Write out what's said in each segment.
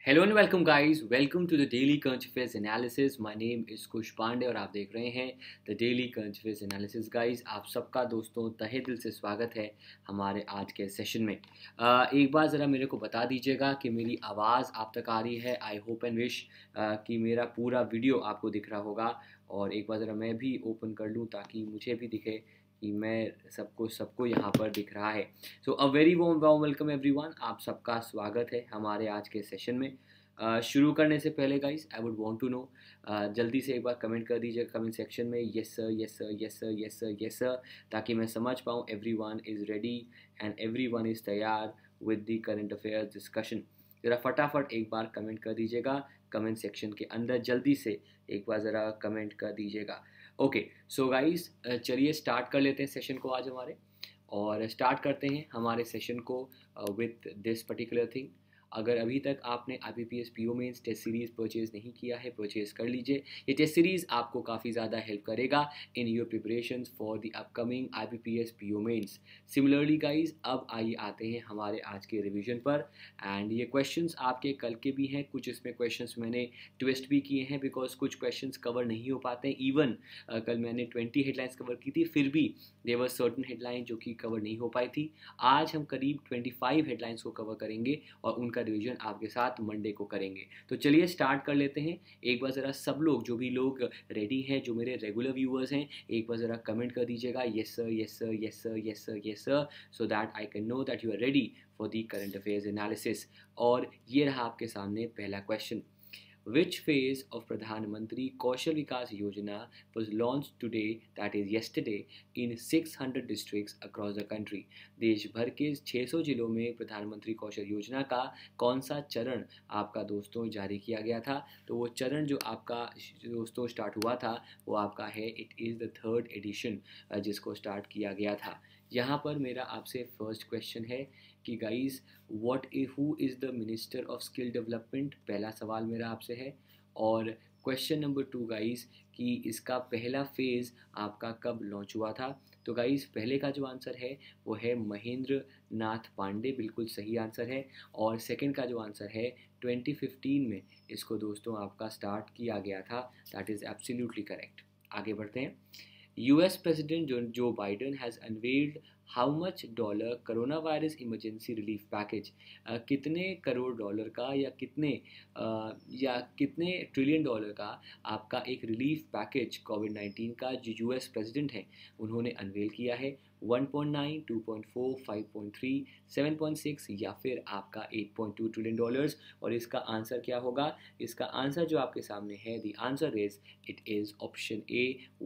Hello and welcome guys, welcome to the daily current affairs analysis. My name is Kush Pandey और आप देख रहे हैं the daily current affairs analysis. Guys, आप सबका दोस्तों तहे दिल से स्वागत है हमारे आज के सेशन में। एक बार ज़रा मेरे को बता दीजिएगा कि मेरी आवाज़ आप तक आ रही है। आई होप एंड विश कि मेरा पूरा वीडियो आपको दिख रहा होगा। और एक बार ज़रा मैं भी ओपन कर लूँ ताकि मुझे भी दिखे कि मैं सबको यहाँ पर दिख रहा है। So a very warm welcome everyone, आप सबका स्वागत है हमारे आज के सेशन में। शुरू करने से पहले guys I would want to know, जल्दी से एक बार कमेंट कर दीजिए कमेंट सेक्शन में yes sir yes sir yes sir yes sir yes sir, ताकि मैं समझ पाऊँ everyone is ready and everyone is तैयार with the current affairs discussion. ज़रा फटाफट एक बार कमेंट कर दीजिएगा कमेंट सेक्शन के अंदर, जल्दी से एक बार ज़रा कमेंट कर दीजिएगा। ओके सो गाइस, चलिए स्टार्ट कर लेते हैं सेशन को आज हमारे, और स्टार्ट करते हैं हमारे सेशन को विथ दिस पर्टिकुलर थिंग। अगर अभी तक आपने IBPS PO mains test series purchase नहीं किया है, परचेज़ कर लीजिए। ये टेस्ट सीरीज़ आपको काफ़ी ज़्यादा हेल्प करेगा in your preparations for the upcoming IBPS PO mains. Similarly guys, अब आइए आते हैं हमारे आज के रिवीजन पर। एंड ये क्वेश्चंस आपके कल के भी हैं, कुछ इसमें क्वेश्चंस मैंने ट्विस्ट भी किए हैं बिकॉज कुछ क्वेश्चंस कवर नहीं हो पाते हैं। इवन कल मैंने 20 हेडलाइंस कवर की थी, फिर भी देवर सर्टन हेडलाइन जो कि कवर नहीं हो पाई थी। आज हम करीब 25 हेडलाइंस को कवर करेंगे और उनका रिवीजन आपके साथ मंडे को करेंगे। तो चलिए स्टार्ट कर लेते हैं। एक बार ज़रा सब लोग, जो भी लोग रेडी हैं, जो मेरे रेगुलर व्यूअर्स हैं, एक बार ज़रा कमेंट कर दीजिएगा yes sir yes sir yes sir yes sir yes sir, so that I can know that you are ready for the current affairs analysis. और ये रहा आपके सामने पहला question. Which phase of Pradhan Mantri Kaushal Vikas Yojana was launched today, that is yesterday, in 600 districts across the country? देश भर के 600 जिलों में प्रधानमंत्री कौशल योजना का कौन सा चरण आपका दोस्तों जारी किया गया था? तो वो चरण जो आपका दोस्तों स्टार्ट हुआ था वो आपका है, it is the third edition जिसको स्टार्ट किया गया था। यहाँ पर मेरा आपसे फर्स्ट क्वेश्चन है कि guys, who is the minister of skill development? पहला सवाल मेरा आपसे है। और क्वेश्चन नंबर 2 गाइस, कि इसका पहला फेज़ आपका कब लॉन्च हुआ था? तो गाइस, पहले का जो आंसर है वो है महेंद्र नाथ पांडे, बिल्कुल सही आंसर है। और सेकंड का जो आंसर है 2015 में इसको दोस्तों आपका स्टार्ट किया गया था, दैट इज़ एब्सोल्युटली करेक्ट। आगे बढ़ते हैं। US President Joe Biden has unveiled how much dollar coronavirus emergency relief package? कितने करोड़ डॉलर का या कितने ट्रिलियन डॉलर का आपका एक रिलीफ पैकेज कोविड-19 का जो US प्रेसिडेंट हैं उन्होंने अनवेल किया है? 1.9, 2.4, 5.3, 7.6 या फिर आपका 8.2 ट्रिलियन डॉलर्स? और इसका आंसर क्या होगा? इसका आंसर जो आपके सामने है, the answer it is option A,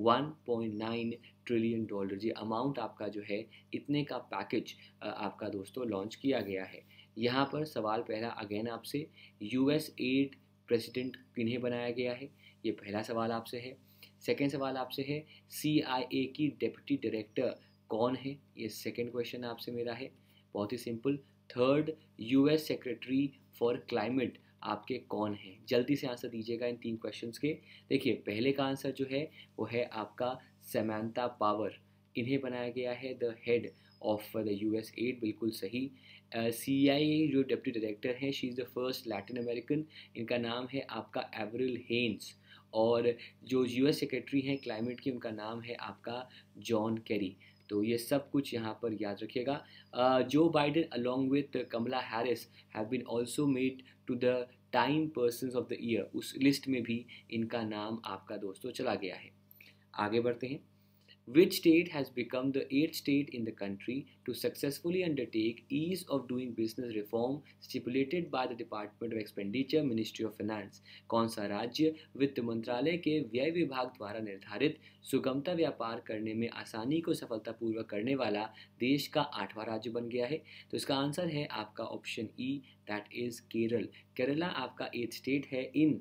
1.9 trillion dollar. ये अमाउंट आपका जो है, इतने का पैकेज आपका दोस्तों लॉन्च किया गया है। यहाँ पर सवाल पहला अगेन आपसे, US एड प्रेसिडेंट किन्हें बनाया गया है? ये पहला सवाल आपसे है। सेकेंड सवाल आपसे है, CIA की डेप्यूटी डायरेक्टर कौन है? ये सेकेंड क्वेश्चन आपसे मेरा है, बहुत ही simple. Third, US secretary for climate आपके कौन हैं? जल्दी से आंसर दीजिएगा इन 3 क्वेश्चंस के। देखिए, पहले का आंसर जो है वो है आपका समंता पावर, इन्हें बनाया गया है the head of the US aid, बिल्कुल सही। CIA जो डिप्टी डायरेक्टर हैं, she is the first Latin American, इनका नाम है आपका एवरिल हेन्स। और जो US सेक्रेटरी हैं क्लाइमेट की, उनका नाम है आपका जॉन कैरी। तो ये सब कुछ यहाँ पर याद रखिएगा। Joe Biden along with Kamala Harris have been also made to the time persons of the year, उस लिस्ट में भी इनका नाम आपका दोस्तों चला गया है। आगे बढ़ते हैं। Which state has become the 8th state in the country to successfully undertake ease of doing business reform stipulated by the Department of Expenditure, Ministry of Finance? कौन सा राज्य वित्त मंत्रालय के व्यय विभाग द्वारा निर्धारित सुगमता व्यापार करने में आसानी को सफलतापूर्वक करने वाला देश का 8वां राज्य बन गया है? तो इसका आंसर है आपका option E, that is Kerala. Kerala आपका 8th स्टेट है in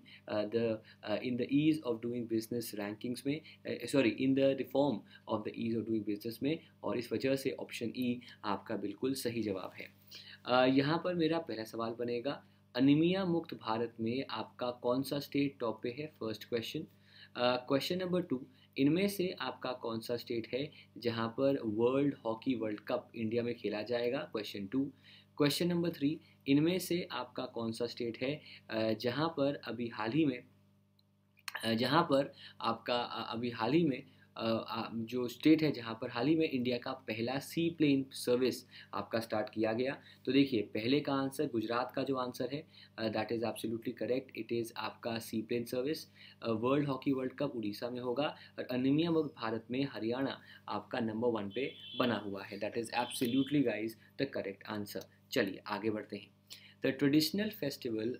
the ease of doing business rankings में, sorry, in the reform of the ease of doing business में, और इस वजह से ऑप्शन ई आपका बिल्कुल सही जवाब है। यहाँ पर मेरा पहला सवाल बनेगा, अनीमिया मुक्त भारत में आपका कौन सा स्टेट टॉप पे है? First question. क्वेश्चन नंबर 2, इनमें से आपका कौन सा स्टेट है जहाँ पर world hockey world cup India में खेला जाएगा? क्वेश्चन 2। क्वेश्चन नंबर 3, इनमें से आपका कौन सा स्टेट है जहां पर अभी हाल ही में जहाँ पर आपका अभी हाल ही में जो स्टेट है जहाँ पर हाल ही में इंडिया का पहला सी प्लेन सर्विस आपका स्टार्ट किया गया। तो देखिए पहले का आंसर गुजरात का जो आंसर है that is absolutely correct, it is आपका seaplane service. World hockey world cup Orissa में होगा और अनिमिया मुक्त भारत में हरियाणा आपका नंबर 1 पे बना हुआ है। That is absolutely guys the correct answer. चलिए आगे बढ़ते हैं। The traditional festival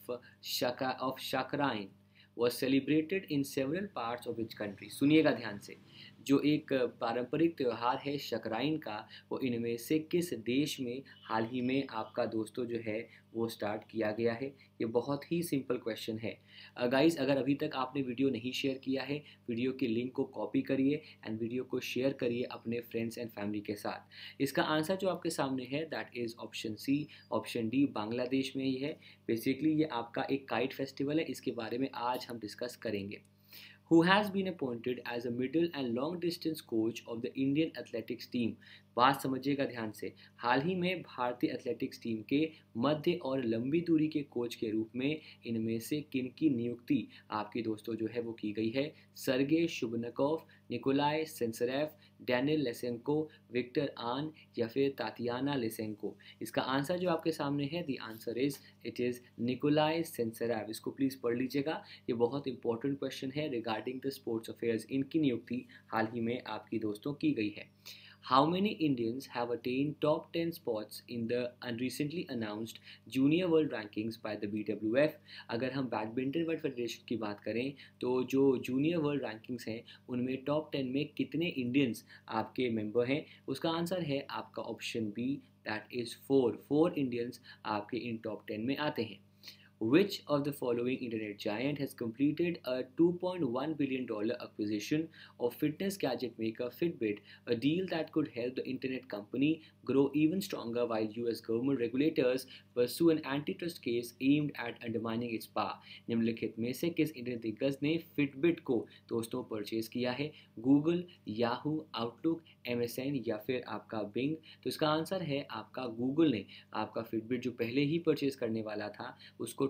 of Shakrain was celebrated in several parts of its country। सुनिएगा ध्यान से, जो एक पारंपरिक त्यौहार है शकराइन का, वो इनमें से किस देश में हाल ही में आपका दोस्तों जो है वो स्टार्ट किया गया है। ये बहुत ही सिंपल क्वेश्चन है गाइस। अगर अभी तक आपने वीडियो नहीं शेयर किया है, वीडियो के लिंक को कॉपी करिए एंड वीडियो को शेयर करिए अपने फ्रेंड्स एंड फैमिली के साथ। इसका आंसर जो आपके सामने है that is option C, option D Bangladesh में ही है। बेसिकली ये आपका एक काइट फेस्टिवल है, इसके बारे में आज हम डिस्कस करेंगे। Who has been appointed as a middle and long distance coach of the Indian athletics team। बात समझिएगा ध्यान से, हाल ही में भारतीय एथलेटिक्स टीम के मध्य और लंबी दूरी के कोच के रूप में इनमें से किन की नियुक्ति आपकी दोस्तों जो है वो की गई है। Sergey Shubnikov, Nikolai Sensarev, Daniel Lesenko, Victor An या फिर तातियाना लेसेंको। इसका आंसर जो आपके सामने है the answer it is Nikolai Sensarev. इसको प्लीज़ पढ़ लीजिएगा, ये बहुत इंपॉर्टेंट क्वेश्चन है रिगार्डिंग द स्पोर्ट्स अफेयर्स। इनकी नियुक्ति हाल ही में आपकी दोस्तों की गई है। How many Indians have attained top 10 spots in the recently announced Junior World Rankings by the BWF। अगर हम बैडमिंटन वर्ल्ड फेडरेशन की बात करें तो जो जूनियर वर्ल्ड रैंकिंग्स हैं उनमें टॉप 10 में कितने इंडियंस आपके मेंबर हैं। उसका आंसर है आपका option B, that is 4 Indians आपके इन टॉप 10 में आते हैं। Which of the following internet giant has completed a $2.1 billion acquisition of fitness gadget maker Fitbit, a deal that could help the internet company grow even stronger while US government regulators pursue an antitrust case aimed at undermining its power। निम्नलिखित में से किस internet दिग्गज ने Fitbit को दोस्तों purchase किया है। गूगल, याहू, आउटलुक, MSN या फिर आपका बिंग। तो इसका आंसर है आपका गूगल ने आपका फिटबिट जो पहले ही परचेज करने वाला था उसको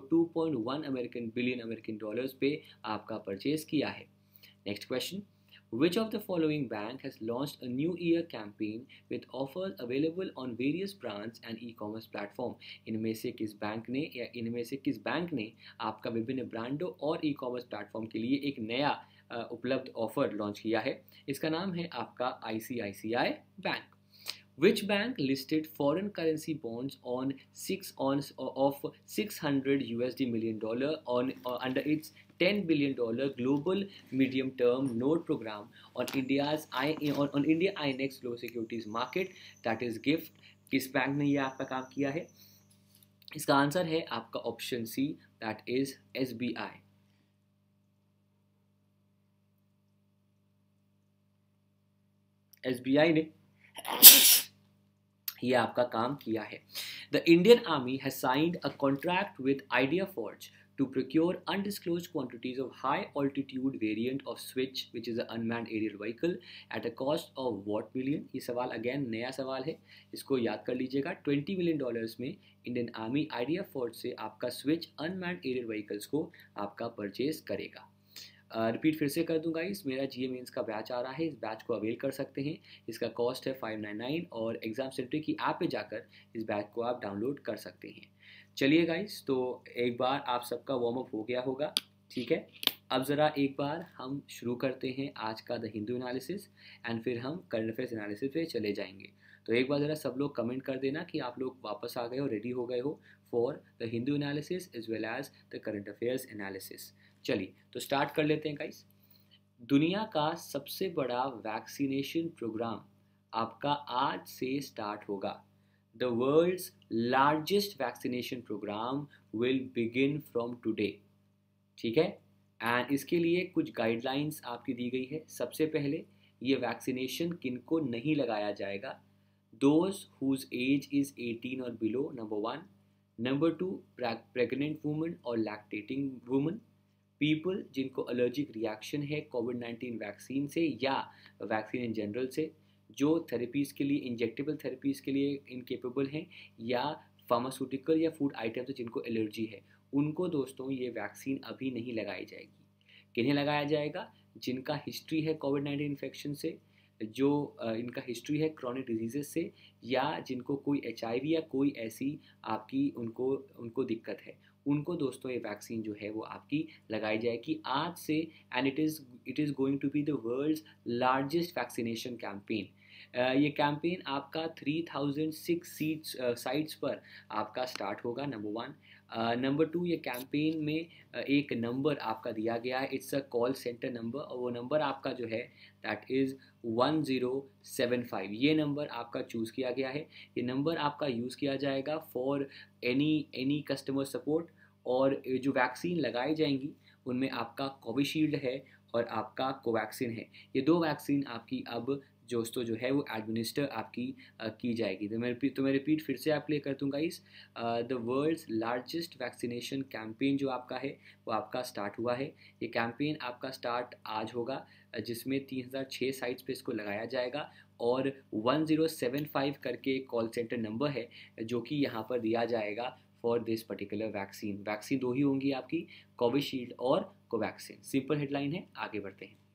2.1 बिलियन अमेरिकन डॉलर्स पे आपका परचेज किया है। Next question, Which of the following bank has launched a new year campaign with offers available on various brands and e-commerce platform। इनमें से किस बैंक ने आपका विभिन्न ब्रांडों और ई-कॉमर्स प्लेटफॉर्म के लिए एक नया उपलब्ध ऑफर लॉन्च किया है। इसका नाम है आपका ICICI bank. Which bank listed foreign currency bonds on of $600 million under its $10 billion global medium term note program on India INX Global Securities Market, that is GIFT। किस बैंक ने ये आपका काम किया है। इसका आंसर है आपका option C, that is SBI। SBI ने ये आपका काम किया है। The Indian army has signed a contract with idea forge to procure undisclosed quantities of high altitude variant of Switch which is an unmanned aerial vehicle at a cost of what million। ये सवाल again नया सवाल है, इसको याद कर लीजिएगा। $20 million में इंडियन आर्मी आइडिया फोर्ज से आपका स्विच अनमैन्ड एरियल व्हीकल्स को आपका परचेज करेगा। रिपीट फिर से कर दूंगा, इस मेरा GA मेंस का बैच आ रहा है, इस बैच को अवेल कर सकते हैं। इसका कॉस्ट है 599 और एग्जाम सेंटर की ऐप पे जाकर इस बैच को आप डाउनलोड कर सकते हैं। चलिए गाइस, तो एक बार आप सबका वार्म अप हो गया होगा, ठीक है। अब ज़रा एक बार हम शुरू करते हैं आज का द हिंदू एनालिसिस एंड फिर हम करंट अफेयर्स एनालिसिस पे चले जाएंगे। तो एक बार ज़रा सब लोग कमेंट कर देना कि आप लोग वापस आ गए हो, रेडी हो गए हो for the Hindu analysis as well as the current affairs analysis. चलिए तो स्टार्ट कर लेते हैं गाइस। दुनिया का सबसे बड़ा वैक्सीनेशन प्रोग्राम आपका आज से स्टार्ट होगा। The world's largest vaccination program will begin from today। ठीक है, एंड इसके लिए कुछ गाइडलाइंस आपकी दी गई है। सबसे पहले ये वैक्सीनेशन किनको नहीं लगाया जाएगा। Those whose age is 18 और below, number 1। Number 2, pregnant women और लैक्टेटिंग वुमेन। पीपल जिनको एलर्जिक रिएक्शन है कोविड-19 वैक्सीन से या वैक्सीन इन जनरल से। जो थेरेपीज़ के लिए, इंजेक्टेबल थेरेपीज़ के लिए इनकेपेबल हैं, या फार्मास्यूटिकल या फूड आइटम्स जिनको एलर्जी है, उनको दोस्तों ये वैक्सीन अभी नहीं लगाई जाएगी। किन्हें लगाया जाएगा? जिनका हिस्ट्री है कोविड-19 इन्फेक्शन से, जो इनका हिस्ट्री है क्रॉनिक डिजीजेस से, या जिनको कोई एचआईवी या कोई ऐसी आपकी उनको उनको दिक्कत है, उनको दोस्तों ये वैक्सीन जो है वो आपकी लगाई जाएगी आज से। And it is going to be the world's largest vaccination campaign. ये कैंपेन आपका 3006 साइट्स पर आपका स्टार्ट होगा, नंबर वन। नंबर टू, ये कैंपेन में एक नंबर आपका दिया गया है, it's a call center number, और वो नंबर आपका जो है दैट इज़ 1075। ये नंबर आपका चूज़ किया गया है। ये नंबर आपका यूज़ किया जाएगा फॉर एनी कस्टमर सपोर्ट। और जो वैक्सीन लगाई जाएंगी उनमें आपका कोविशील्ड है और आपका कोवैक्सिन है। ये दो वैक्सीन आपकी अब दोस्तों जो है वो एडमिनिस्टर आपकी की जाएगी। तो मैं रिपीट फिर से आप प्ले कर दूंगा। इस the world's largest vaccination campaign जो आपका है वो आपका स्टार्ट हुआ है। ये कैंपेन आपका स्टार्ट आज होगा, जिसमें 3006 साइट्स पे इसको लगाया जाएगा, और 1075 करके एक कॉल सेंटर नंबर है जो कि यहाँ पर दिया जाएगा for this particular vaccine. Vaccine दो ही होंगी आपकी, कोविशील्ड और कोवैक्सिन। सिंपल हेडलाइन है, आगे बढ़ते हैं।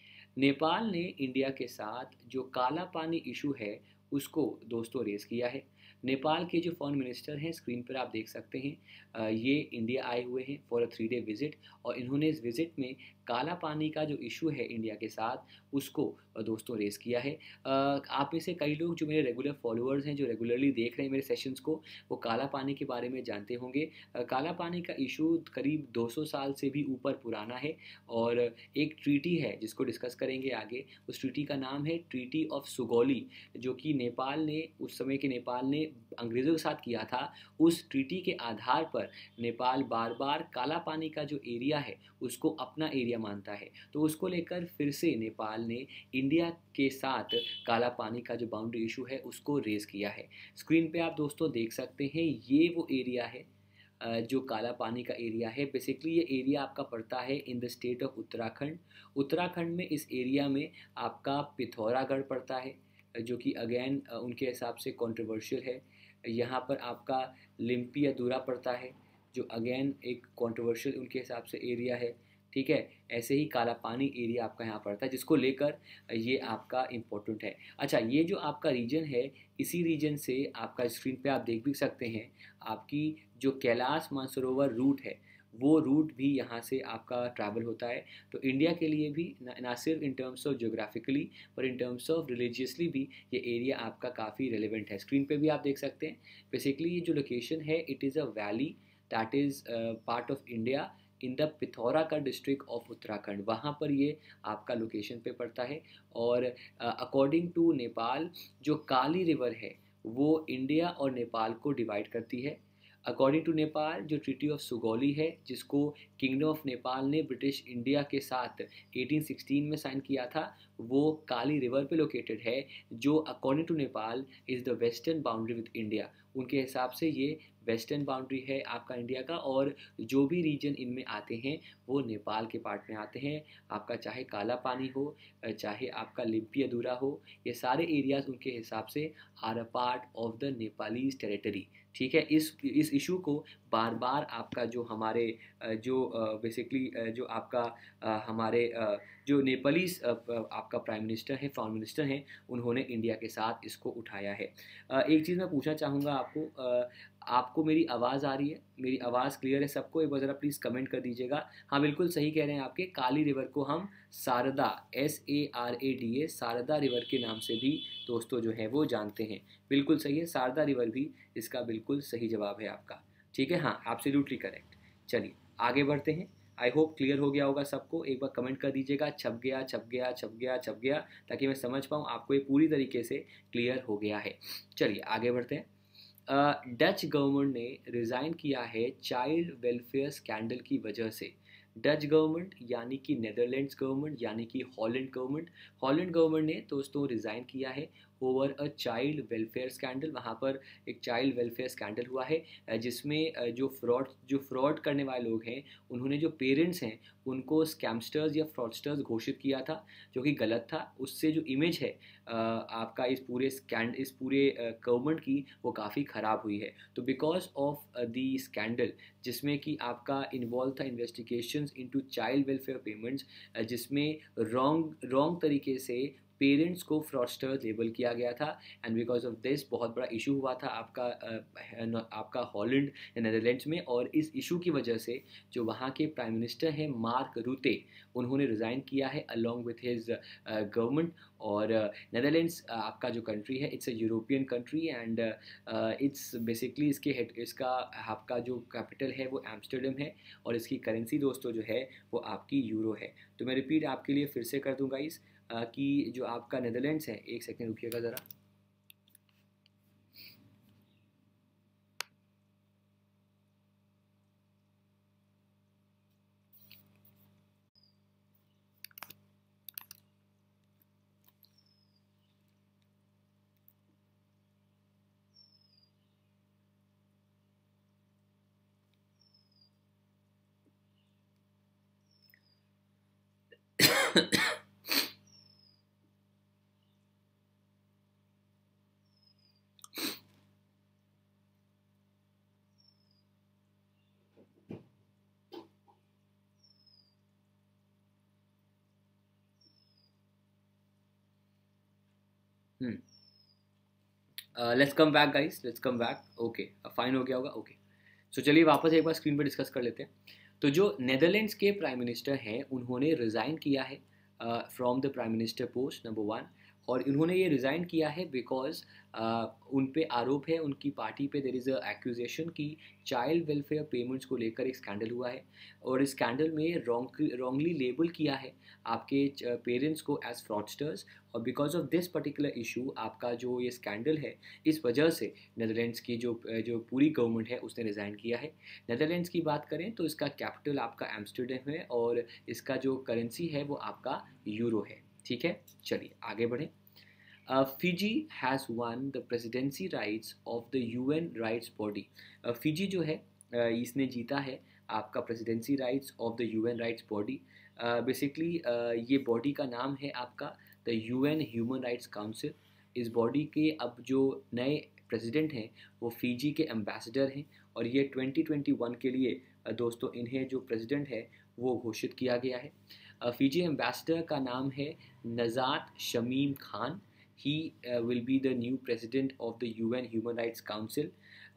नेपाल ने इंडिया के साथ जो काला पानी इशू है उसको दोस्तों रेस किया है। नेपाल के जो फॉरेन मिनिस्टर हैं, स्क्रीन पर आप देख सकते हैं, ये इंडिया आए हुए हैं फॉर अ 3 डे विजिट, और इन्होंने इस विजिट में काला पानी का जो इशू है इंडिया के साथ उसको दोस्तों रेस किया है। आप में से कई लोग जो मेरे रेगुलर फॉलोअर्स हैं, जो रेगुलरली देख रहे हैं मेरे सेशंस को, वो काला पानी के बारे में जानते होंगे। काला पानी का इशू करीब 200 साल से भी ऊपर पुराना है, और एक ट्रीटी है जिसको डिस्कस करेंगे आगे। उस ट्रीटी का नाम है ट्रीटी ऑफ सुगौली, जो कि नेपाल ने, उस समय के नेपाल ने अंग्रेज़ों के साथ किया था। उस ट्रीटी के आधार पर नेपाल बार बार काला पानी का जो एरिया है उसको अपना एरिया मानता है, तो उसको लेकर फिर से नेपाल ने इंडिया के साथ काला पानी का जो बाउंड्री इशू है उसको रेज किया है। स्क्रीन पे आप दोस्तों देख सकते हैं, ये वो एरिया है जो काला पानी का एरिया है। बेसिकली ये एरिया आपका पड़ता है in the state of Uttarakhand. Uttarakhand में इस एरिया में आपका पिथौरागढ़ पड़ता है, जो कि अगेन उनके हिसाब से कंट्रोवर्शियल है। यहाँ पर आपका लिम्पी अधूरा पड़ता है, जो अगेन एक कंट्रोवर्शियल उनके हिसाब से एरिया है। ठीक है, ऐसे ही काला पानी एरिया आपका यहाँ पड़ता है, जिसको लेकर ये आपका इम्पोर्टेंट है। अच्छा, ये जो आपका रीजन है, इसी रीजन से आपका स्क्रीन पे आप देख भी सकते हैं, आपकी जो कैलाश मानसरोवर रूट है वो रूट भी यहाँ से आपका ट्रैवल होता है। तो इंडिया के लिए भी ना सिर्फ इन टर्म्स ऑफ जोग्राफिकली पर इन टर्म्स ऑफ रिलीजियसली भी ये एरिया आपका काफ़ी रेलिवेंट है। स्क्रीन पे भी आप देख सकते हैं। बेसिकली ये जो लोकेशन है, it is a valley that is part of India in the Pithoragarh district of Uttarakhand, वहाँ पर ये आपका लोकेशन पे पड़ता है। और अकॉर्डिंग टू नेपाल, जो काली रिवर है वो इंडिया और नेपाल को डिवाइड करती है। अकॉर्डिंग टू नेपाल, जो ट्रीटी ऑफ सुगौली है, जिसको किंगडम ऑफ नेपाल ने ब्रिटिश इंडिया के साथ 1816 में साइन किया था, वो काली रिवर पे लोकेटेड है, जो according to Nepal is the western boundary with India. उनके हिसाब से ये वेस्टर्न बाउंड्री है आपका इंडिया का, और जो भी रीजन इनमें आते हैं वो नेपाल के पार्ट में आते हैं। आपका चाहे काला पानी हो, चाहे आपका लिम्पी अधूरा हो, ये सारे एरियाज उनके हिसाब से are a part of the Nepalese territory. ठीक है, इस इशू को बार बार आपका जो हमारे जो बेसिकली जो आपका हमारे जो नेपालीज आपका प्राइम मिनिस्टर है, फॉरेन मिनिस्टर हैं, उन्होंने इंडिया के साथ इसको उठाया है। एक चीज़ मैं पूछना चाहूँगा आपको, आपको मेरी आवाज़ आ रही है? मेरी आवाज़ क्लियर है सबको? एक बार ज़रा प्लीज़ कमेंट कर दीजिएगा। हाँ, बिल्कुल सही कह रहे हैं आपके, काली रिवर को हम शारदा, SARADA, शारदा रिवर के नाम से भी दोस्तों जो है वो जानते हैं। बिल्कुल सही है, शारदा रिवर भी इसका बिल्कुल सही जवाब है आपका। ठीक है, हाँ, एब्सोल्युटली करेक्ट। चलिए आगे बढ़ते हैं। आई होप क्लियर हो गया होगा सबको। एक बार कमेंट कर दीजिएगा, छप गया छप गया छप गया छप गया, ताकि मैं समझ पाऊँ आपको ये पूरी तरीके से क्लियर हो गया है। चलिए आगे बढ़ते हैं। डच गवर्नमेंट ने रिज़ाइन किया है चाइल्ड वेलफेयर स्कैंडल की वजह से। डच गवर्नमेंट यानी कि नेदरलैंड्स गवर्नमेंट यानी कि हॉलैंड गवर्नमेंट ने दोस्तों रिज़ाइन किया है over a child welfare scandal. वहाँ पर एक चाइल्ड वेलफेयर स्कैंडल हुआ है जिसमें जो फ्रॉड करने वाले लोग हैं उन्होंने जो पेरेंट्स हैं उनको स्कैमस्टर्स या फ्रॉडस्टर्स घोषित किया था, जो कि गलत था। उससे जो इमेज है आपका इस पूरे गवर्नमेंट की वो काफ़ी ख़राब हुई है। तो बिकॉज ऑफ दी स्कैंडल जिसमें कि आपका इन्वॉल्व था investigations into child welfare payments, जिसमें रॉन्ग रॉन्ग तरीके से पेरेंट्स को फ्रॉडस्टर लेबल किया गया था। एंड बिकॉज ऑफ दिस बहुत बड़ा इशू हुआ था आपका हॉलैंड या नेदरलैंड्स में। और इस इशू की वजह से जो वहाँ के प्राइम मिनिस्टर हैं मार्क रूटे, उन्होंने रिज़ाइन किया है अलॉन्ग विथ हिज गवर्नमेंट। और नेदरलैंड्स आपका जो कंट्री है it's a European country and it's basically इसका आपका जो कैपिटल है वो एम्स्टर्डम है और इसकी करेंसी दोस्तों जो है वो आपकी यूरो है। तो मैं रिपीट आपके लिए फिर से कर दूंगा कि जो आपका नेदरलैंड्स है, एक सेकेंड रुकिएगा ज़रा। Let's come back guys, let's come back. Okay, fine हो गया होगा। ओके, सो चलिए वापस एक बार स्क्रीन पर डिस्कस कर लेते हैं। तो जो नेदरलैंड्स के प्राइम मिनिस्टर हैं उन्होंने रिज़ाइन किया है from the prime minister post, number one. और उन्होंने ये रिज़ाइन किया है बिकॉज उन पे आरोप है, उनकी पार्टी पे देयर इज़ अ एक्यूजेशन कि चाइल्ड वेलफेयर पेमेंट्स को लेकर एक स्कैंडल हुआ है और इस स्कैंडल में रॉन्गली लेबल किया है आपके पेरेंट्स को एज फ्रॉडस्टर्स। और because of this particular issue आपका जो ये स्कैंडल है, इस वजह से नेदरलैंड्स की जो पूरी गवर्नमेंट है उसने रिज़ाइन किया है। नेदरलैंड्स की बात करें तो इसका कैपिटल आपका एम्स्टर्डम है और इसका जो करेंसी है वो आपका यूरो है। ठीक है, चलिए आगे बढ़ें। Fiji has won the presidency rights of the UN rights body. Fiji जो है इसने जीता है आपका presidency rights of the UN rights body. Basically ये बॉडी का नाम है आपका the UN human rights council. इस बॉडी के अब जो नए प्रेसिडेंट हैं वो फिजी के एम्बेसडर हैं और ये 2021 के लिए दोस्तों इन्हें जो प्रेसिडेंट है वो घोषित किया गया है। फिजी एम्बेसडर का नाम है Nazhat Shameem Khan. He will be the new president of the UN human rights council.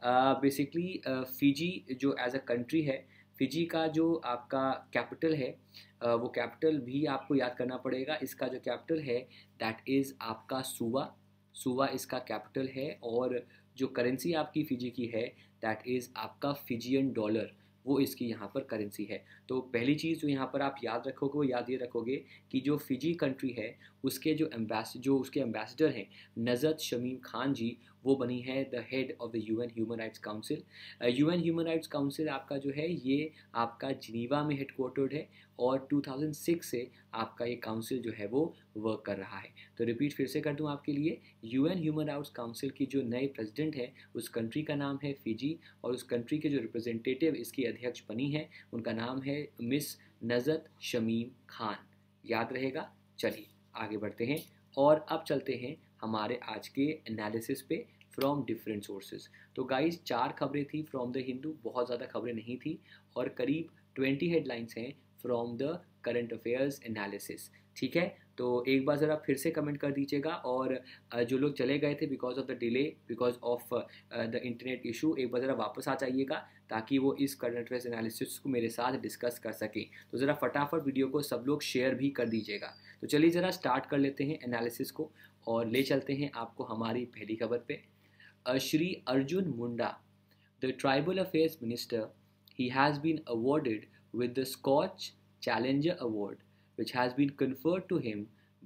Basically Fiji जो एज अ कंट्री है, फिजी का जो आपका कैपिटल है वो कैपिटल भी आपको याद करना पड़ेगा। इसका जो कैपिटल है दैट इज़ आपका सुवा। सुवा इसका कैपिटल है और जो करेंसी आपकी फिजी की है दैट इज़ आपका फिजियन डॉलर, वो इसकी यहाँ पर करेंसी है। तो पहली चीज़ जो यहाँ पर आप याद रखोगे वो याद ये रखोगे कि जो फिजी कंट्री है उसके जो उसके एम्बेसडर हैं नज़त शमीम खान जी, वो बनी है the head of the UN human rights council. UN human rights council आपका जो है ये आपका जिनीवा में हेडक्वार्टर्ड है और 2006 से आपका ये काउंसिल जो है वो वर्क कर रहा है। तो रिपीट फिर से कर दूं आपके लिए, यूएन ह्यूमन राइट्स काउंसिल की जो नए प्रेसिडेंट है उस कंट्री का नाम है फिजी और उस कंट्री के जो रिप्रेजेंटेटिव इसकी अध्यक्ष बनी है उनका नाम है मिस नज़त शमीम खान। याद रहेगा। चलिए आगे बढ़ते हैं और अब चलते हैं हमारे आज के एनालिसिस पे फ्रॉम डिफरेंट सोर्सेज। तो गाइस 4 खबरें थी फ्रॉम द हिंदू, बहुत ज़्यादा खबरें नहीं थी और करीब 20 हेडलाइंस हैं from the current affairs analysis. ठीक है, तो एक बार ज़रा फिर से कमेंट कर दीजिएगा और जो लोग चले गए थे because of the delay, because of the internet issue, एक बार ज़रा वापस आ जाइएगा ताकि वो इस करंट अफेयर्स एनालिसिस को मेरे साथ डिस्कस कर सकें। तो ज़रा फटाफट वीडियो को सब लोग शेयर भी कर दीजिएगा। तो चलिए ज़रा स्टार्ट कर लेते हैं एनालिसिस को और ले चलते हैं आपको हमारी पहली खबर पे। Shri Arjun Munda, the tribal affairs minister, he has been awarded with the Scotch Challenger Award, which has been conferred to him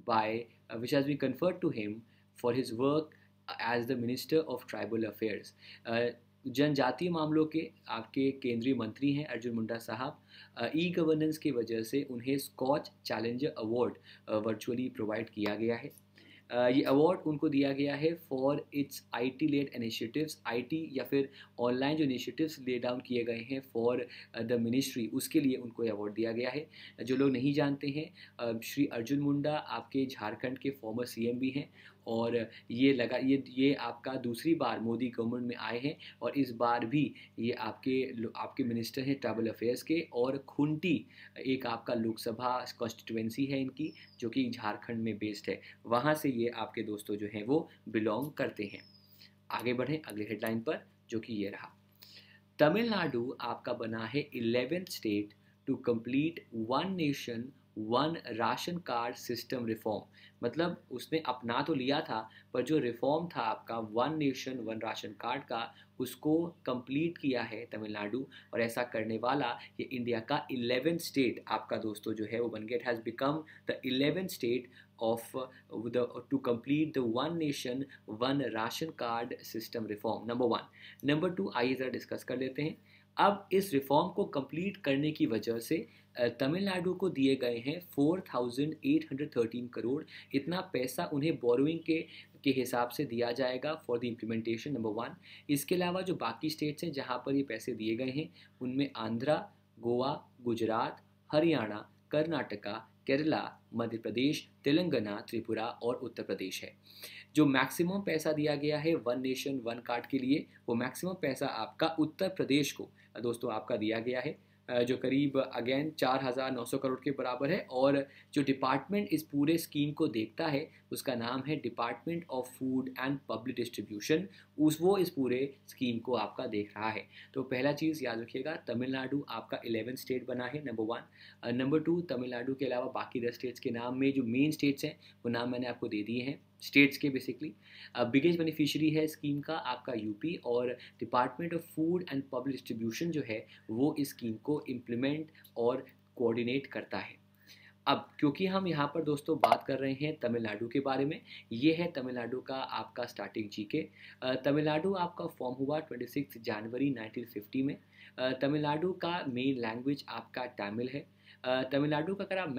for his work as the Minister of Tribal Affairs. जनजातीय मामलों के आपके केंद्रीय मंत्री हैं अर्जुन मुंडा साहब। ई गवर्नेंस की वजह से उन्हें Skoch challenger award virtually provide किया गया है। ये अवार्ड उनको दिया गया है for its IT led initiatives, IT या फिर ऑनलाइन जो इनिशिएटिव्स ले डाउन किए गए हैं फॉर द मिनिस्ट्री, उसके लिए उनको अवार्ड दिया गया है। जो लोग नहीं जानते हैं, श्री अर्जुन मुंडा आपके झारखंड के फॉर्मर सीएम भी हैं, और ये आपका दूसरी बार मोदी गवर्नमेंट में आए हैं, और इस बार भी ये आपके मिनिस्टर हैं ट्रैवल अफेयर्स के। और खुंटी एक आपका लोकसभा कॉन्स्टिट्यूएंसी है इनकी, जो कि झारखंड में बेस्ड है, वहाँ से ये आपके दोस्तों जो हैं वो बिलोंग करते हैं। आगे बढ़ें अगले हेडलाइन पर, जो कि ये रहा। तमिलनाडु आपका बना है 11th state to complete one nation one ration card system reform. मतलब उसने अपना तो लिया था, पर जो रिफॉर्म था आपका one nation one ration card का, उसको कंप्लीट किया है तमिलनाडु। और ऐसा करने वाला ये इंडिया का 11th स्टेट आपका दोस्तों जो है वो बन गया। It has become the 11th state of to complete the one nation one ration card system reform, number 1। Number 2 आइए ज़रा डिस्कस कर लेते हैं। अब इस रिफॉर्म को कंप्लीट करने की वजह से तमिलनाडु को दिए गए हैं 4,813 करोड़। इतना पैसा उन्हें बोरोइंग के हिसाब से दिया जाएगा फॉर द इम्प्लीमेंटेशन, नंबर 1। इसके अलावा जो बाकी स्टेट्स हैं जहाँ पर ये पैसे दिए गए हैं, उनमें आंध्रा, गोवा, गुजरात, हरियाणा, कर्नाटका, केरला, मध्य प्रदेश, तेलंगाना, त्रिपुरा और उत्तर प्रदेश है। जो मैक्सिमम पैसा दिया गया है वन नेशन वन कार्ड के लिए, वो मैक्सिमम पैसा आपका उत्तर प्रदेश को दोस्तों आपका दिया गया है, जो करीब अगेन 4,900 करोड़ के बराबर है। और जो डिपार्टमेंट इस पूरे स्कीम को देखता है, उसका नाम है department of food and public distribution. वो इस पूरे स्कीम को आपका देख रहा है। तो पहला चीज़ याद रखिएगा, तमिलनाडु आपका 11th स्टेट बना है, नंबर 1। नंबर 2, तमिलनाडु के अलावा बाकी 10 स्टेट्स के नाम में जो मेन स्टेट्स हैं वो नाम मैंने आपको दे दिए हैं स्टेट्स के बेसिकली। बिगेस्ट बेनिफिशियरी है स्कीम का आपका यूपी, और department of food and public distribution जो है वो इस स्कीम को इम्प्लीमेंट और कोऑर्डिनेट करता है। अब क्योंकि हम यहाँ पर दोस्तों बात कर रहे हैं तमिलनाडु के बारे में, ये है तमिलनाडु का आपका स्टार्टिंग जीके। तमिलनाडु आपका फॉर्म हुआ 26 जनवरी 1950 में। तमिलनाडु का मेन लैंग्वेज आपका तमिल है। तमिलनाडु का अगर आप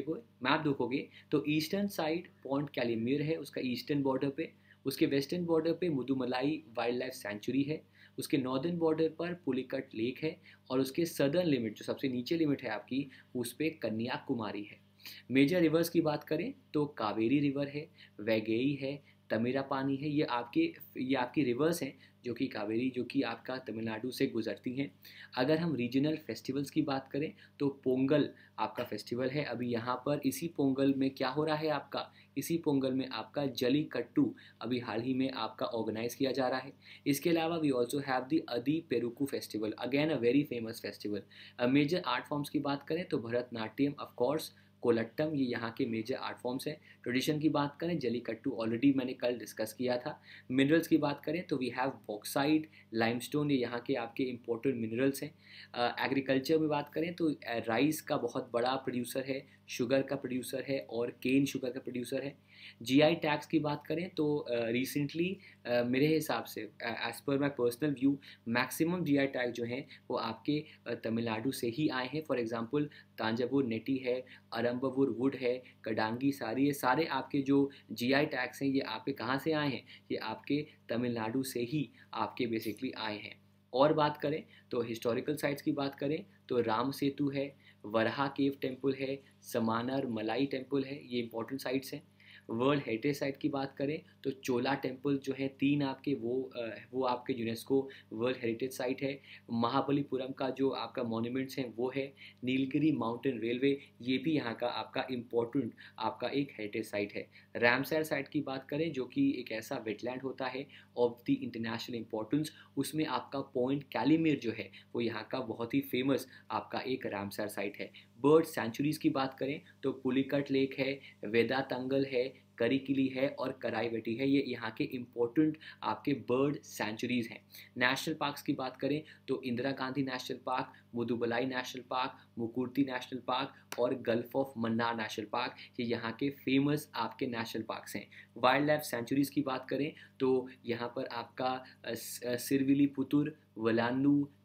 मैप देखोगे तो ईस्टर्न साइड पॉन्ट कैलिमिर है उसका ईस्टर्न बॉर्डर पे, उसके वेस्टर्न बॉर्डर पे मुदुमलाई वाइल्ड लाइफ सेंचुरी है, उसके नॉर्दर्न बॉर्डर पर पुलिकट लेक है, और उसके सदर्न लिमिट जो सबसे नीचे लिमिट है आपकी, उस पर कन्याकुमारी है। मेजर रिवर्स की बात करें तो कावेरी रिवर है, वैगेई है, तमिरापानी है। ये आपकी रिवर्स हैं जो कि कावेरी, जो कि आपका तमिलनाडु से गुजरती हैं। अगर हम रीजनल फेस्टिवल्स की बात करें तो पोंगल आपका फेस्टिवल है। अभी यहाँ पर इसी पोंगल में क्या हो रहा है आपका, इसी पोंगल में आपका जलीकट्टू अभी हाल ही में आपका ऑर्गेनाइज किया जा रहा है। इसके अलावा we also have the Adi Perukku festival, again a very famous festival. Major art forms की बात करें तो भरतनाट्यम ऑफकोर्स, कोलट्टम, ये यहाँ के मेजर आर्ट फॉर्म्स हैं। ट्रेडिशन की बात करें जलीकट्टू ऑलरेडी मैंने कल डिस्कस किया था। मिनरल्स की बात करें तो वी हैव बॉक्साइट, लाइमस्टोन, ये यहाँ के आपके इंपॉर्टेंट मिनरल्स हैं। एग्रीकल्चर में बात करें तो राइस का बहुत बड़ा प्रोड्यूसर है, शुगर का प्रोड्यूसर है, और केन शुगर का प्रोड्यूसर है। जीआई टैग्स की बात करें तो रिसेंटली मेरे हिसाब से as per my personal view maximum GI tag जो हैं वो आपके तमिलनाडु से ही आए हैं। फॉर एग्जांपल तांजावुर नेटी है, अरम्बावुर वुड है, कडांगी सारी, ये सारे आपके जो जीआई टैग्स हैं ये आपके कहाँ से आए हैं, ये आपके तमिलनाडु से ही आपके बेसिकली आए हैं। और बात करें तो हिस्टोरिकल साइट्स की बात करें तो राम सेतु है, वरहा केव टेम्पल है, समानर मलाई टेम्पल है, ये इंपॉर्टेंट साइट्स हैं। वर्ल्ड हेरिटेज साइट की बात करें तो चोला टेम्पल जो है 3 आपके वो आपके यूनेस्को वर्ल्ड हेरिटेज साइट है। महाबलीपुरम का जो आपका मॉन्यूमेंट्स हैं वो है। नीलगिरी माउंटेन रेलवे, ये भी यहाँ का आपका इम्पोर्टेंट आपका एक हेरिटेज साइट है। रामसर साइट की बात करें जो कि एक ऐसा वेटलैंड होता है ऑफ द इंटरनेशनल इम्पोर्टेंस, उसमें आपका पॉइंट कैलिमिर जो है वो यहाँ का बहुत ही फेमस आपका एक रामसर साइट है। बर्ड सेंचुरीज़ की बात करें तो पुलिकट लेक है, वेदातंगल है, करिकिली है और कराईवेटी है, ये यहाँ के इम्पोर्टेंट आपके बर्ड सेंचुरीज़ हैं। नेशनल पार्क्स की बात करें तो Indira Gandhi national park, Mudumalai national park, Mukurthi national park और gulf of Mannar national park, ये यहाँ के फेमस आपके नेशनल पार्क्स हैं। वाइल्ड लाइफ सेंचुरीज़ की बात करें तो यहाँ पर आपका Srivilliputhur, Vallanadu,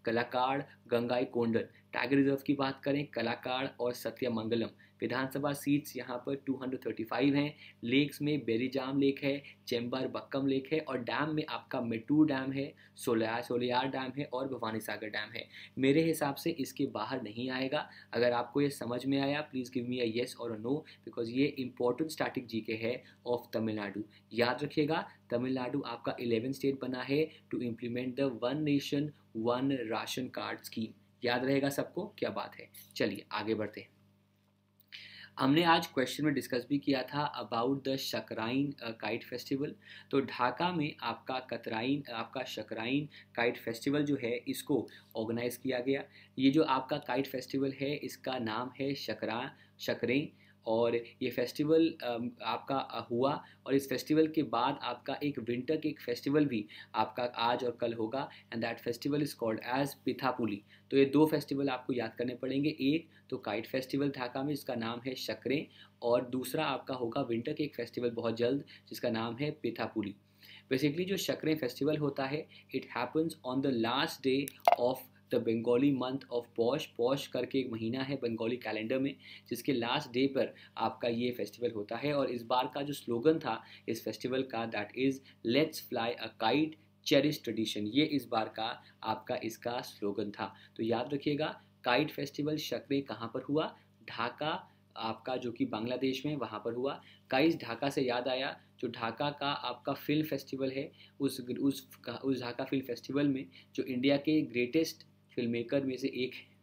Kalakad, Gangaikondan. Tiger reserve की बात करें, कलाकाड़ और सत्यमंगलम। विधानसभा सीट्स यहाँ पर 235 हैं। लेक्स में बेरीजाम लेक है, चेंबर बक्कम लेक है, और डैम में आपका मेटूर डैम है, सोलियार डैम है और भवानी सागर डैम है। मेरे हिसाब से इसके बाहर नहीं आएगा। अगर आपको ये समझ में आया, please give me a yes और अ नो, बिकॉज ये इंपॉर्टेंट स्टैटिक जीके है ऑफ तमिलनाडु। याद रखिएगा, तमिलनाडु आपका 11 स्टेट बना है to implement the one nation one ration card scheme. याद रहेगा सबको, क्या बात है। चलिए आगे बढ़ते हैं। हमने आज क्वेश्चन में डिस्कस भी किया था about the Shakrain kite festival. तो ढाका में आपका शकराइन काइट फेस्टिवल जो है, इसको ऑर्गेनाइज किया गया। ये जो आपका काइट फेस्टिवल है, इसका नाम है शकरें। और ये फेस्टिवल आपका हुआ, और इस फेस्टिवल के बाद आपका एक विंटर केक फेस्टिवल भी आपका आज और कल होगा, and that festival is called as Pithapuli. तो ये दो फेस्टिवल आपको याद करने पड़ेंगे। एक तो काइट फेस्टिवल ढाका में, जिसका नाम है शकरें, और दूसरा आपका होगा विंटर केक फेस्टिवल बहुत जल्द, जिसका नाम है पिथापुली। बेसिकली जो शकरें फेस्टिवल होता है, it happens on the last day of the Bengali month of Poush. Poush करके एक महीना है बंगाली कैलेंडर में, जिसके लास्ट डे पर आपका ये फेस्टिवल होता है। और इस बार का जो स्लोगन था इस फेस्टिवल का, that is let's fly a kite cherish tradition. ये इस बार का आपका इसका स्लोगन था। तो याद रखिएगा, काइट फेस्टिवल शकरें कहाँ पर हुआ? ढाका आपका, जो कि बांग्लादेश में, वहाँ पर हुआ। काइस ढाका से याद आया, जो ढाका का आपका फिल्म फेस्टिवल है, उस ढाका फिल्म फेस्टिवल में जो इंडिया के ग्रेटेस्ट फिल्म मेकर में से एक है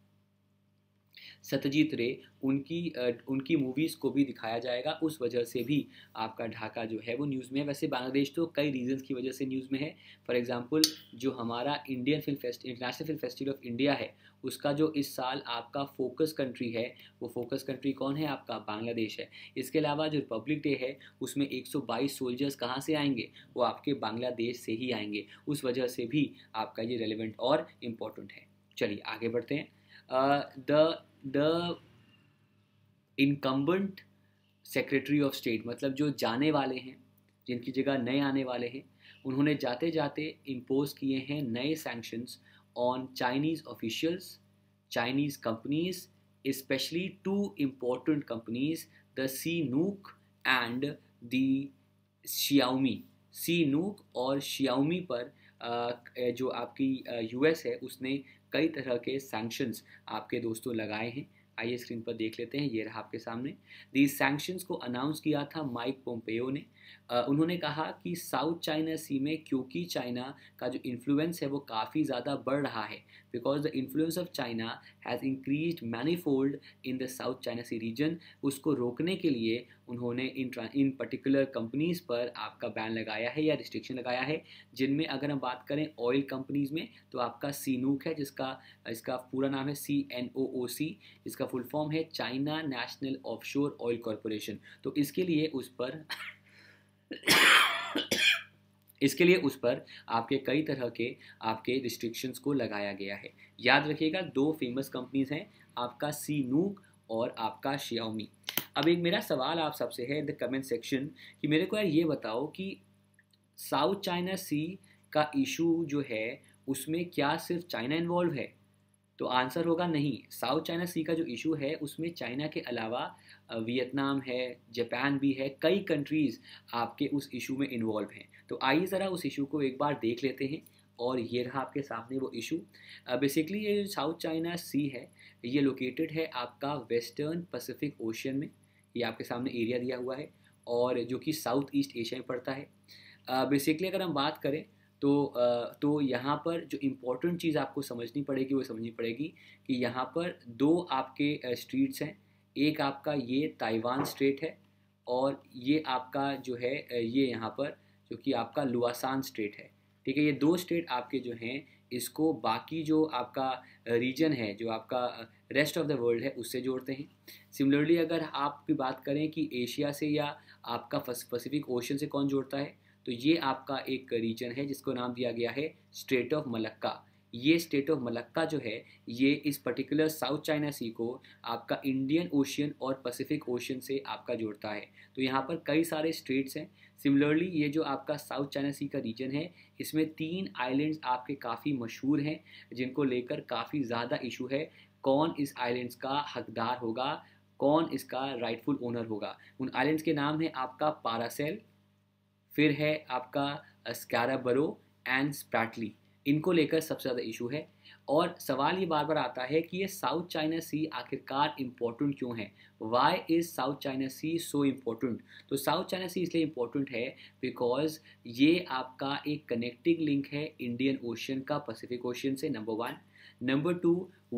सत्यजीत रे, उनकी मूवीज़ को भी दिखाया जाएगा। उस वजह से भी आपका ढाका जो है वो न्यूज़ में है। वैसे बांग्लादेश तो कई रीजंस की वजह से न्यूज़ में है। फॉर एग्जांपल, जो हमारा international film festival of India है, उसका जो इस साल आपका फोकस कंट्री है, वो फोकस कंट्री कौन है? आपका बांग्लादेश है। इसके अलावा जो रिपब्लिक डे है, उसमें 122 सोल्जर्स कहाँ से आएंगे? वो आपके बांग्लादेश से ही आएंगे। उस वजह से भी आपका ये रेलिवेंट और इम्पोर्टेंट है। चलिए आगे बढ़ते हैं। The incumbent secretary of state, मतलब जो जाने वाले हैं, जिनकी जगह नए आने वाले हैं, उन्होंने जाते जाते इम्पोज किए हैं नए sanctions on Chinese officials, Chinese companies, specially two important companies, the CNOOC and the Xiaomi. CNOOC और शियाओमी पर जो आपकी यूएस है, उसने कई तरह के सैंक्शंस आपके दोस्तों लगाए हैं। आइए स्क्रीन पर देख लेते हैं, ये रहा आपके सामने। दीज सैंक्शंस को अनाउंस किया था माइक पोम्पेयो ने। उन्होंने कहा कि साउथ चाइना सी में, क्योंकि चाइना का जो इन्फ्लुएंस है वो काफ़ी ज़्यादा बढ़ रहा है, because the influence of China has increased manifold in the South China Sea region. उसको रोकने के लिए उन्होंने इन पर्टिकुलर कंपनीज़ पर आपका बैन लगाया है या रिस्ट्रिक्शन लगाया है, जिनमें अगर हम बात करें ऑयल कंपनीज़ में, तो आपका सीनूक है, इसका पूरा नाम है CNOOC, इसका फुल फॉर्म है China National Offshore Oil Corporation. तो इसके लिए उस पर आपके कई तरह के आपके रिस्ट्रिक्शंस को लगाया गया है। याद रखिएगा, दो फेमस कंपनीज हैं, आपका सीनूक और आपका शियाओमी। अब एक मेरा सवाल आप सबसे है इन द कमेंट सेक्शन कि मेरे को यार ये बताओ कि साउथ चाइना सी का इशू जो है, उसमें क्या सिर्फ चाइना इन्वॉल्व है? तो आंसर होगा नहीं। साउथ चाइना सी का जो इशू है, उसमें चाइना के अलावा वियतनाम है, जापान भी है, कई कंट्रीज़ आपके उस इशू में इन्वॉल्व हैं। तो आइए ज़रा उस इशू को एक बार देख लेते हैं। और ये रहा आपके सामने वो इशू। बेसिकली ये जो साउथ चाइना सी है, ये लोकेटेड है आपका वेस्टर्न पैसिफिक ओशियन में। ये आपके सामने एरिया दिया हुआ है, और जो कि साउथ ईस्ट एशिया में पड़ता है। बेसिकली अगर हम बात करें तो यहाँ पर जो इम्पोर्टेंट चीज़ आपको समझनी पड़ेगी, वो समझनी पड़ेगी कि यहाँ पर दो आपके स्ट्रीट्स हैं। एक आपका ये ताइवान स्ट्रेट है, और ये आपका जो है ये यहाँ पर जो कि आपका लुआसान स्ट्रेट है। ठीक है, ये दो स्टेट आपके जो हैं, इसको बाकी जो आपका रीजन है, जो आपका रेस्ट ऑफ द वर्ल्ड है, उससे जोड़ते हैं। सिमिलरली अगर आप की बात करें कि एशिया से या आपका पैसिफिक ओशन से कौन जोड़ता है, तो ये आपका एक रीजन है जिसको नाम दिया गया है स्ट्रेट ऑफ मलक्का। ये स्टेट ऑफ मलक्का जो है, ये इस पर्टिकुलर साउथ चाइना सी को आपका इंडियन ओशियन और पैसिफिक ओशियन से आपका जोड़ता है। तो यहाँ पर कई सारे स्ट्रेट्स हैं। सिमिलरली ये जो आपका साउथ चाइना सी का रीजन है, इसमें 3 आइलैंड्स आपके काफ़ी मशहूर हैं जिनको लेकर काफ़ी ज़्यादा इशू है। कौन इस आइलैंड्स का हकदार होगा, कौन इसका राइटफुल ओनर होगा। उन आइलैंड्स के नाम है आपका पारासेल, फिर है आपका स्कैराबरो एंड स्प्रैटली। इनको लेकर सबसे ज़्यादा इशू है। और सवाल ये बार बार आता है कि ये साउथ चाइना सी आखिरकार इम्पोर्टेंट क्यों है। Why is South China Sea so important. तो साउथ चाइना सी इसलिए इम्पोर्टेंट है बिकॉज ये आपका एक कनेक्टिंग लिंक है इंडियन ओशन का पैसिफिक ओशन से, नंबर 1। नंबर 2,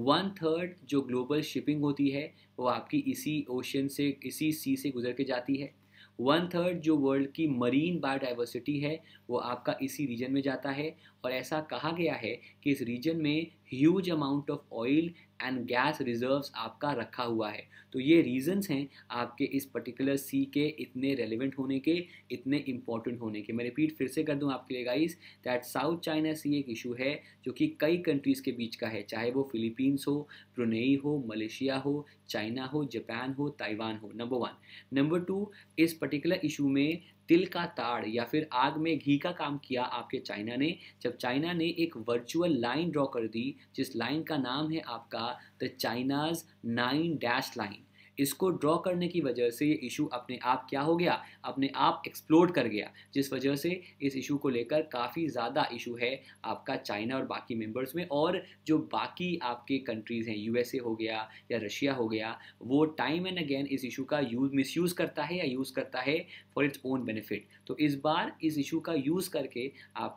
1/3 जो ग्लोबल शिपिंग होती है वो आपकी इसी ओशन से, इसी सी से गुजर के जाती है। 1/3 जो वर्ल्ड की मरीन बायोडाइवर्सिटी है वो आपका इसी रीजन में जाता है। और ऐसा कहा गया है कि इस रीजन में huge amount of oil and gas reserves आपका रखा हुआ है। तो ये रीजंस हैं आपके इस पर्टिकुलर सी के इतने रेलिवेंट होने के, इतने इंपॉर्टेंट होने के। मैं रिपीट फिर से कर दूं आपके लिए guys, that South China Sea एक इशू है जो कि कई कंट्रीज़ के बीच का है, चाहे वो फिलीपींस हो, ब्रुनेई हो, मलेशिया हो, चाइना हो, जापान हो, ताइवान हो, नंबर 1। नंबर 2, इस पर्टिकुलर इशू में तिल का ताड़ या फिर आग में घी का काम किया आपके चाइना ने, जब चाइना ने एक वर्चुअल लाइन ड्रॉ कर दी जिस लाइन का नाम है आपका द चाइनाज 9 डैश लाइन। इसको ड्रॉ करने की वजह से ये इशू अपने आप क्या हो गया, अपने आप एक्सप्लोड कर गया, जिस वजह से इस इशू को लेकर काफ़ी ज़्यादा इशू है आपका चाइना और बाकी मेंबर्स में। और जो बाकी आपके कंट्रीज़ हैं, यूएसए हो गया या रशिया हो गया, वो टाइम एंड अगेन इस इशू का मिसयूज़ करता है या यूज़ करता है फॉर इट्स ओन बेनिफिट। तो इस बार इस इशू का यूज़ करके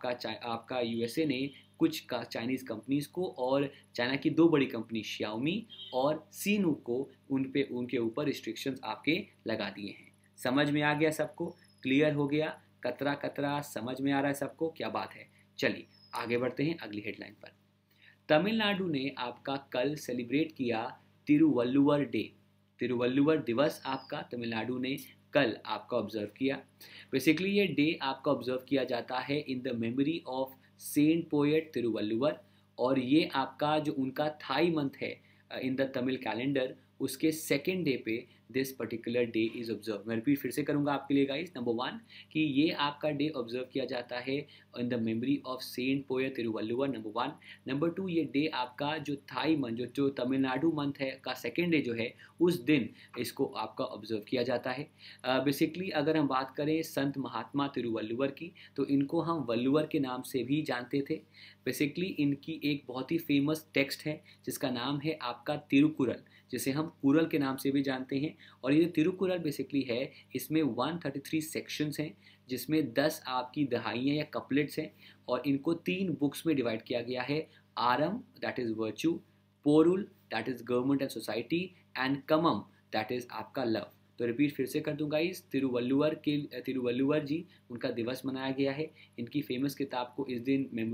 आपका यूएसए ने कुछ चाइनीज़ कंपनीज़ को और चाइना की 2 बड़ी कंपनी शियाओमी और सीनूक को उनके ऊपर रिस्ट्रिक्शंस आपके लगा दिए हैं। समझ में आ गया सबको? क्लियर हो गया? कतरा कतरा समझ में आ रहा है सबको? क्या बात है। चलिए आगे बढ़ते हैं अगली हेडलाइन पर। तमिलनाडु ने आपका कल सेलिब्रेट किया तिरुवल्लुवर डे। तिरुवल्लुवर दिवस आपका तमिलनाडु ने कल आपका ऑब्जर्व किया। बेसिकली ये डे आपका ऑब्जर्व किया जाता है in the memory of saint poet Thiruvalluvar. और ये आपका जो उनका थाई मंथ है इन द तमिल कैलेंडर, उसके सेकेंड डे पे this particular day is observe. मैं रिपीट फिर से करूँगा आपके लिए गाइस। नंबर 1 कि ये आपका डे ऑब्जर्व किया जाता है in the memory of saint poet Thiruvalluvar, number 1। Number 2, ये डे आपका जो थाई मंथ जो तमिलनाडु मंथ है का सेकेंड डे जो है, उस दिन इसको आपका ऑब्जर्व किया जाता है। बेसिकली अगर हम बात करें संत महात्मा तिरुवल्लुवर की, तो इनको हम वल्लुवर के नाम से भी जानते थे। बेसिकली इनकी एक बहुत ही फेमस टेक्स्ट है जिसका नाम है आपका तिरुकुरल, जिसे हम कुरल के नाम से भी जानते हैं। और ये तिरुकुरल बेसिकली है, इसमें 133 सेक्शंस हैं जिसमें 10 आपकी दहाइयाँ या कपलेट्स हैं। और इनको 3 बुक्स में डिवाइड किया गया है। Aram that is virtue, Porul that is government and society, and Kamam that is आपका लव। तो रिपीट फिर से कर दूंगा इस तिरुवल्लुवर जी, उनका दिवस मनाया गया है। इनकी फेमस किताब को इस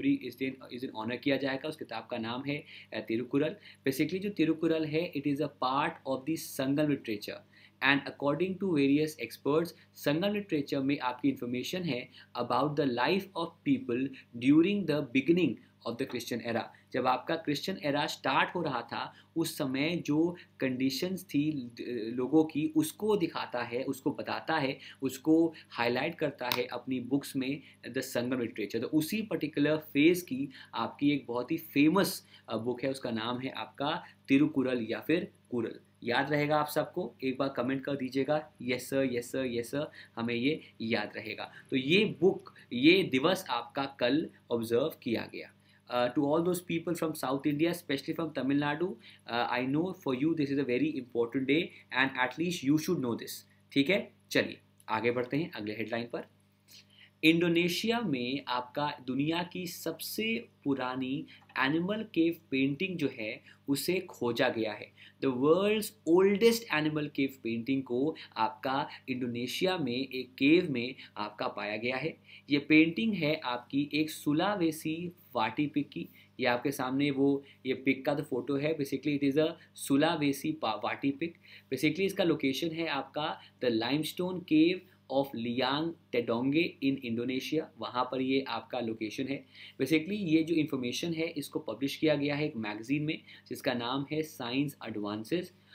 दिन ऑनर किया जाएगा। उस किताब का नाम है तिरुकुरल। बेसिकली जो तिरुकुरल है, it is a part of the Sangam literature and according to various experts, Sangam literature में आपकी इंफॉर्मेशन है about the life of people during the beginning of the Christian era. जब आपका क्रिश्चियन एरा स्टार्ट हो रहा था, उस समय जो कंडीशंस थी लोगों की, उसको दिखाता है, उसको बताता है, उसको हाईलाइट करता है अपनी बुक्स में द संगम लिटरेचर। तो उसी पर्टिकुलर फेज की आपकी एक बहुत ही फेमस बुक है, उसका नाम है आपका तिरुकुरल या फिर कुरल। याद रहेगा आप सबको? एक बार कमेंट कर दीजिएगा, yes sir, yes sir, yes sir, हमें ये याद रहेगा। तो ये बुक, ये दिवस आपका कल ऑब्जर्व किया गया। To all those people from South India, especially from Tamil Nadu, I know for you this is a very important day and at least you should know this. ठीक है, चलिए आगे बढ़ते हैं अगले हेडलाइन पर। इंडोनेशिया में आपका दुनिया की सबसे पुरानी एनिमल केव पेंटिंग जो है उसे खोजा गया है। The world's oldest animal cave painting को आपका इंडोनेशिया में एक केव में आपका पाया गया है। ये पेंटिंग है आपकी एक सुलावेसी वाटी पिग की। ये आपके सामने वो ये पिग का तो फोटो है। Basically it is a Sulawesi warty pig. Basically इसका लोकेशन है आपका the limestone cave of Leang Tedongnge in Indonesia, वहाँ पर ये आपका लोकेशन है। बेसिकली ये जो इन्फॉर्मेशन है इसको पब्लिश किया गया है एक मैगजीन में जिसका नाम है Science Advances.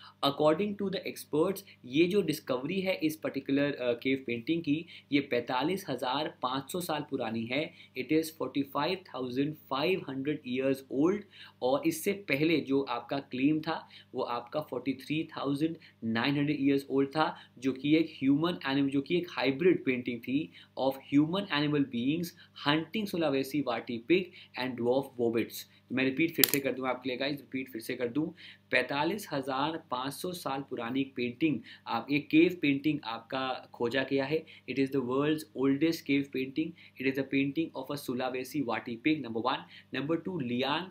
According to the experts ये जो डिस्कवरी है इस पर्टिकुलर केव पेंटिंग की, ये 45,500 साल पुरानी है। It is 45,500 years old. और इससे पहले जो आपका क्लेम था वो आपका 43,900 ईयर्स ओल्ड था, जो कि एक ह्यूमन एनिमल, जो कि एक हाइब्रिड पेंटिंग थी of human animal beings hunting Sulawesi warty pig and dwarf bovids. मैं रिपीट फिर से कर दूं आपके लिए गाइस, रिपीट फिर से कर दूं। 45,500 साल पुरानी पेंटिंग, आप एक केव पेंटिंग आपका खोजा गया है। It is the world's oldest cave painting. It is a painting of a Sulawesi warty pig, number 1। Number 2,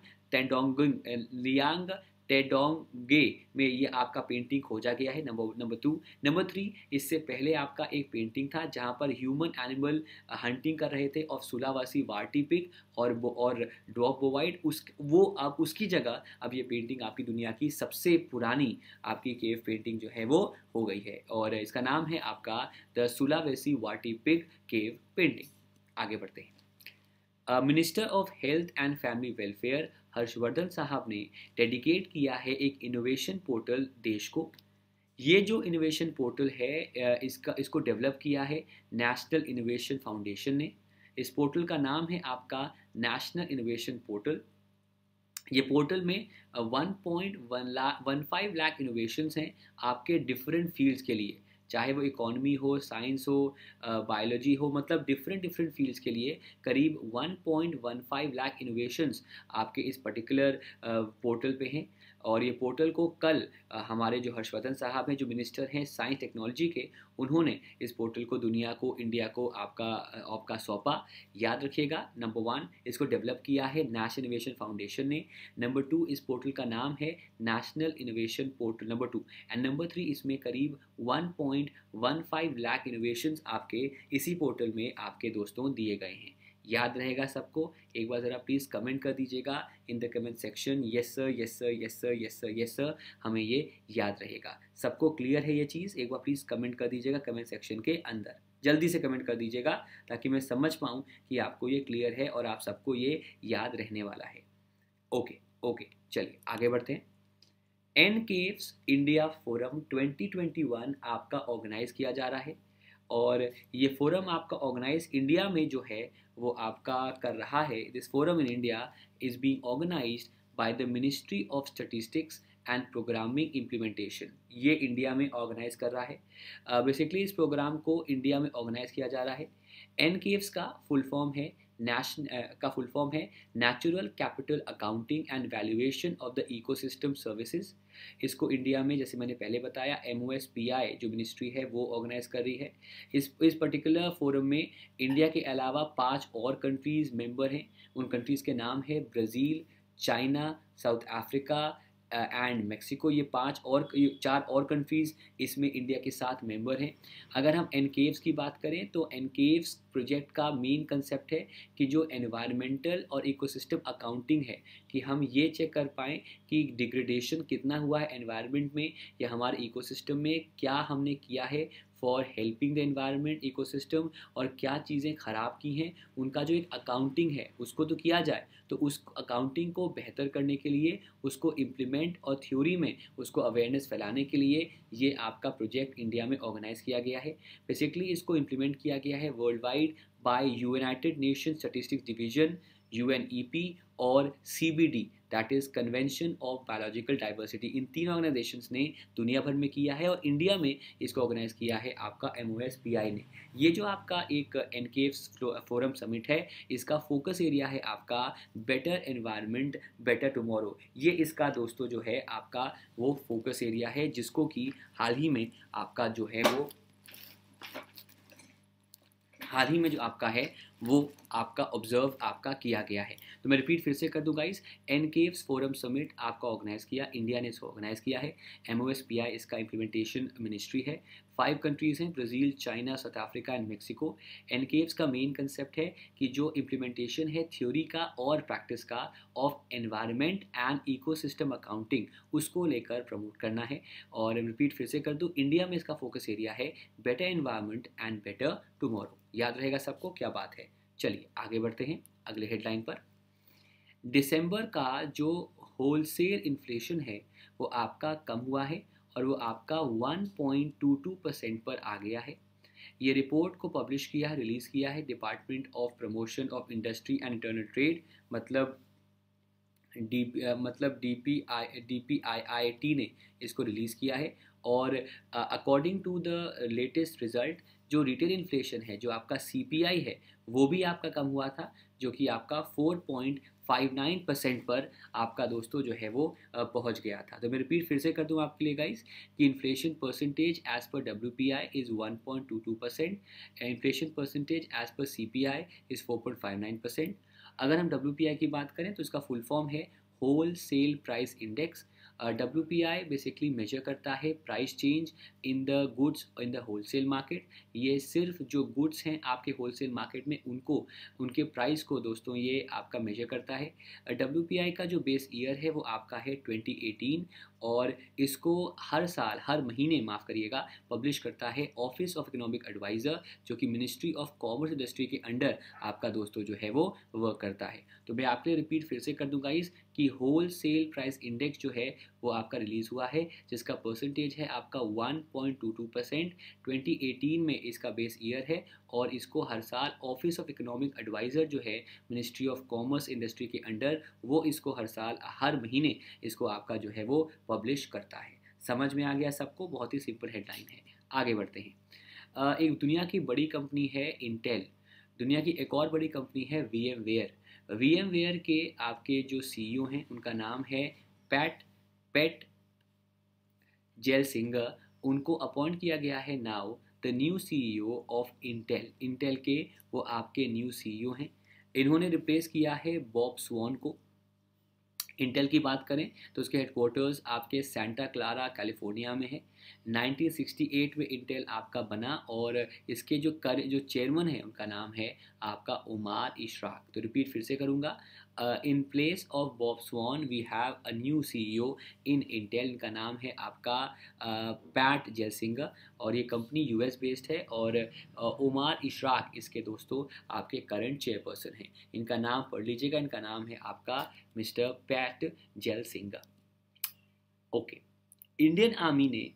Leang Tedongnge में ये आपका पेंटिंग खोजा गया है, नंबर 2। नंबर 3, इससे पहले आपका एक पेंटिंग था जहाँ पर ह्यूमन एनिमल हंटिंग कर रहे थे ऑफ सुलावासी वाटी पिग और ड्वार्फ बोवाइड, वो अब उसकी जगह अब ये पेंटिंग आपकी दुनिया की सबसे पुरानी आपकी केव पेंटिंग जो है वो हो गई है, और इसका नाम है आपका the Sulawesi warty pig cave painting. आगे बढ़ते हैं। Minister of health and family welfare Harshvardhan साहब ने डेडिकेट किया है एक इनोवेशन पोर्टल देश को। ये जो इनोवेशन पोर्टल है इसको डेवलप किया है नेशनल इनोवेशन फाउंडेशन ने। इस पोर्टल का नाम है आपका नेशनल इनोवेशन पोर्टल। ये पोर्टल में 1.15 लाख इनोवेशंस हैं आपके डिफरेंट फील्ड्स के लिए, चाहे वो इकोनॉमी हो, साइंस हो, बायोलॉजी हो, मतलब डिफरेंट डिफरेंट फील्ड्स के लिए करीब 1.15 लाख इनोवेशंस आपके इस पर्टिकुलर पोर्टल पे हैं। और ये पोर्टल को कल हमारे जो हर्षवर्धन साहब हैं, जो मिनिस्टर हैं साइंस टेक्नोलॉजी के, उन्होंने इस पोर्टल को दुनिया को, इंडिया को आपका सौंपा। याद रखिएगा, नंबर 1 इसको डेवलप किया है नेशनल इनोवेशन फाउंडेशन ने। नंबर 2 इस पोर्टल का नाम है national innovation portal, number 2। And number 3 इसमें करीब 1.15 लाख इनोवेशंस आपके इसी पोर्टल में आपके दोस्तों दिए गए हैं। याद रहेगा सबको? एक बार ज़रा प्लीज़ कमेंट कर दीजिएगा in the comment section, yes sir, yes sir, yes sir, yes sir, yes sir. हमें ये याद रहेगा। सबको क्लियर है ये चीज़? एक बार प्लीज़ कमेंट कर दीजिएगा कमेंट सेक्शन के अंदर, जल्दी से कमेंट कर दीजिएगा ताकि मैं समझ पाऊँ कि आपको ये क्लियर है और आप सबको ये याद रहने वाला है। ओके ओके, चलिए आगे बढ़ते हैं। एनकेव्स इंडिया फोरम 2021 आपका ऑर्गेनाइज किया जा रहा है, और ये फोरम आपका ऑर्गेनाइज इंडिया में जो है वो आपका कर रहा है। This forum in India is being organised by the ministry of statistics and programming implementation. ये इंडिया में ऑर्गेनाइज कर रहा है। बेसिकली इस प्रोग्राम को इंडिया में ऑर्गेनाइज किया जा रहा है। एनकेव्स का फुल फॉर्म है natural capital accounting and valuation of the ecosystem services. इसको इंडिया में, जैसे मैंने पहले बताया, MOSPI जो मिनिस्ट्री है वो ऑर्गेनाइज कर रही है। इस पर्टिकुलर फोरम में इंडिया के अलावा 5 और कंट्रीज़ मेंबर हैं। उन कंट्रीज़ के नाम है Brazil, China, South Africa and Mexico. ये 4 और कंट्रीज़ इसमें इंडिया के साथ मेंबर हैं। अगर हम एनकेव्स की बात करें तो एनकेव्स प्रोजेक्ट का मेन कंसेप्ट है कि जो एनवायरमेंटल और इकोसिस्टम अकाउंटिंग है, कि हम ये चेक कर पाएँ कि डिग्रेडेशन कितना हुआ है एनवायरनमेंट में या हमारे इकोसिस्टम में, क्या हमने किया है for helping the environment ecosystem, और क्या चीज़ें ख़राब की हैं, उनका जो एक अकाउंटिंग है उसको तो किया जाए। तो उस अकाउंटिंग को बेहतर करने के लिए, उसको इम्प्लीमेंट और थ्योरी में उसको अवेयरनेस फैलाने के लिए ये आपका प्रोजेक्ट इंडिया में ऑर्गेनाइज किया गया है। बेसिकली इसको इम्प्लीमेंट किया गया है world wide by United Nation statistics division, UNEP और CBD, that is convention of biological diversity. इन 3 ऑर्गेनाइजेशंस ने दुनिया भर में किया है, और इंडिया में इसको ऑर्गेनाइज किया है आपका MOSPI ने। ये जो आपका एक एनकेव्स फोरम समिट है, इसका फोकस एरिया है आपका बेटर एनवायरनमेंट बेटर टुमारो। ये इसका दोस्तों जो है आपका वो फोकस एरिया है, जिसको कि हाल ही में आपका जो है वो हाल ही में जो आपका है वो आपका ऑब्जर्व आपका किया गया है। तो मैं रिपीट फिर से कर दूं गाइस, एनकेव्स फोरम समिट आपका ऑर्गेनाइज किया, इंडिया ने इसको ऑर्गेनाइज किया है। MOSPI इसका इम्प्लीमेंटेशन मिनिस्ट्री है। 5 कंट्रीज़ हैं, Brazil, China, South Africa and Mexico. NCAVES का मेन कंसेप्ट है कि जो इम्प्लीमेंटेशन है थ्योरी का और प्रैक्टिस का of environment and ecosystem accounting, उसको लेकर प्रमोट करना है। और रिपीट फिर से कर दूं, इंडिया में इसका फोकस एरिया है better environment and better tomorrow. याद रहेगा सबको? क्या बात है। चलिए आगे बढ़ते हैं अगले हेडलाइन पर। दिसंबर का जो होलसेल इन्फ्लेशन है वो आपका कम हुआ है, और वो आपका 1.22% पर आ गया है। ये रिपोर्ट को पब्लिश किया है, रिलीज़ किया है department of promotion of industry and internal trade, मतलब DPIIT ने इसको रिलीज़ किया है। और according to the latest result, जो रिटेल इन्फ्लेशन है, जो आपका CPI है, वो भी आपका कम हुआ था, जो कि आपका 4.59% पर आपका दोस्तों जो है वो पहुंच गया था। तो मैं रिपीट फिर से कर दूं आपके लिए गाइस कि inflation percentage as per WPI is 1.22%, inflation percentage as per CPI is 4.59%। अगर हम WPI की बात करें तो इसका फुल फॉर्म है wholesale price index. WPI basically measure करता है price change in the goods in the wholesale market. ये सिर्फ जो गुड्स हैं आपके होलसेल मार्केट में उनको, उनके प्राइस को दोस्तों ये आपका मेजर करता है। WPI का जो बेस ईयर है वो आपका है 2018, और इसको हर साल, हर महीने माफ़ करिएगा, पब्लिश करता है ऑफिस ऑफ इकोनॉमिक एडवाइज़र, जो कि मिनिस्ट्री ऑफ कॉमर्स इंडस्ट्री के अंडर आपका दोस्तों जो है वो वर्क करता है। तो मैं आपके लिए रिपीट फिर से कर दूंगा इस कि होल सेल प्राइस इंडेक्स जो है वो आपका रिलीज़ हुआ है, जिसका परसेंटेज है आपका 1.22%। 2018 में इसका बेस ईयर है, और इसको हर साल ऑफिस ऑफ इकोनॉमिक एडवाइज़र जो है मिनिस्ट्री ऑफ कॉमर्स इंडस्ट्री के अंडर, वो इसको हर साल, हर महीने इसको आपका जो है वो पब्लिश करता है। समझ में आ गया सबको? बहुत ही सिंपल हेडलाइन है। आगे बढ़ते हैं। एक दुनिया की बड़ी कंपनी है इंटेल, दुनिया की एक और बड़ी कंपनी है VMware के आपके जो CEO हैं उनका नाम है पेट जेलसिंगर। उनको अपॉइंट किया गया है now the new CEO of Intel के वो आपके न्यू CEO हैं। इन्होंने रिप्लेस किया है बॉब स्वॉन को। इंटेल की बात करें तो उसके हेडक्वार्टर्स आपके सेंटा क्लारा कैलिफोर्निया में है। 1968 में इंटेल आपका बना, और इसके जो चेयरमैन है उनका नाम है आपका उमार इशराक। तो रिपीट फिर से करूँगा, in place of Bob Swan we have a new CEO in Intel. इनका नाम है आपका पैट जेलसिंगर, और ये कंपनी US बेस्ड है, और उमार इशराक इसके दोस्तों आपके करंट चेयरपर्सन हैं। इनका नाम पढ़ लीजिएगा, इनका नाम है आपका mister Pat Gelsinger. Okay. Indian army ने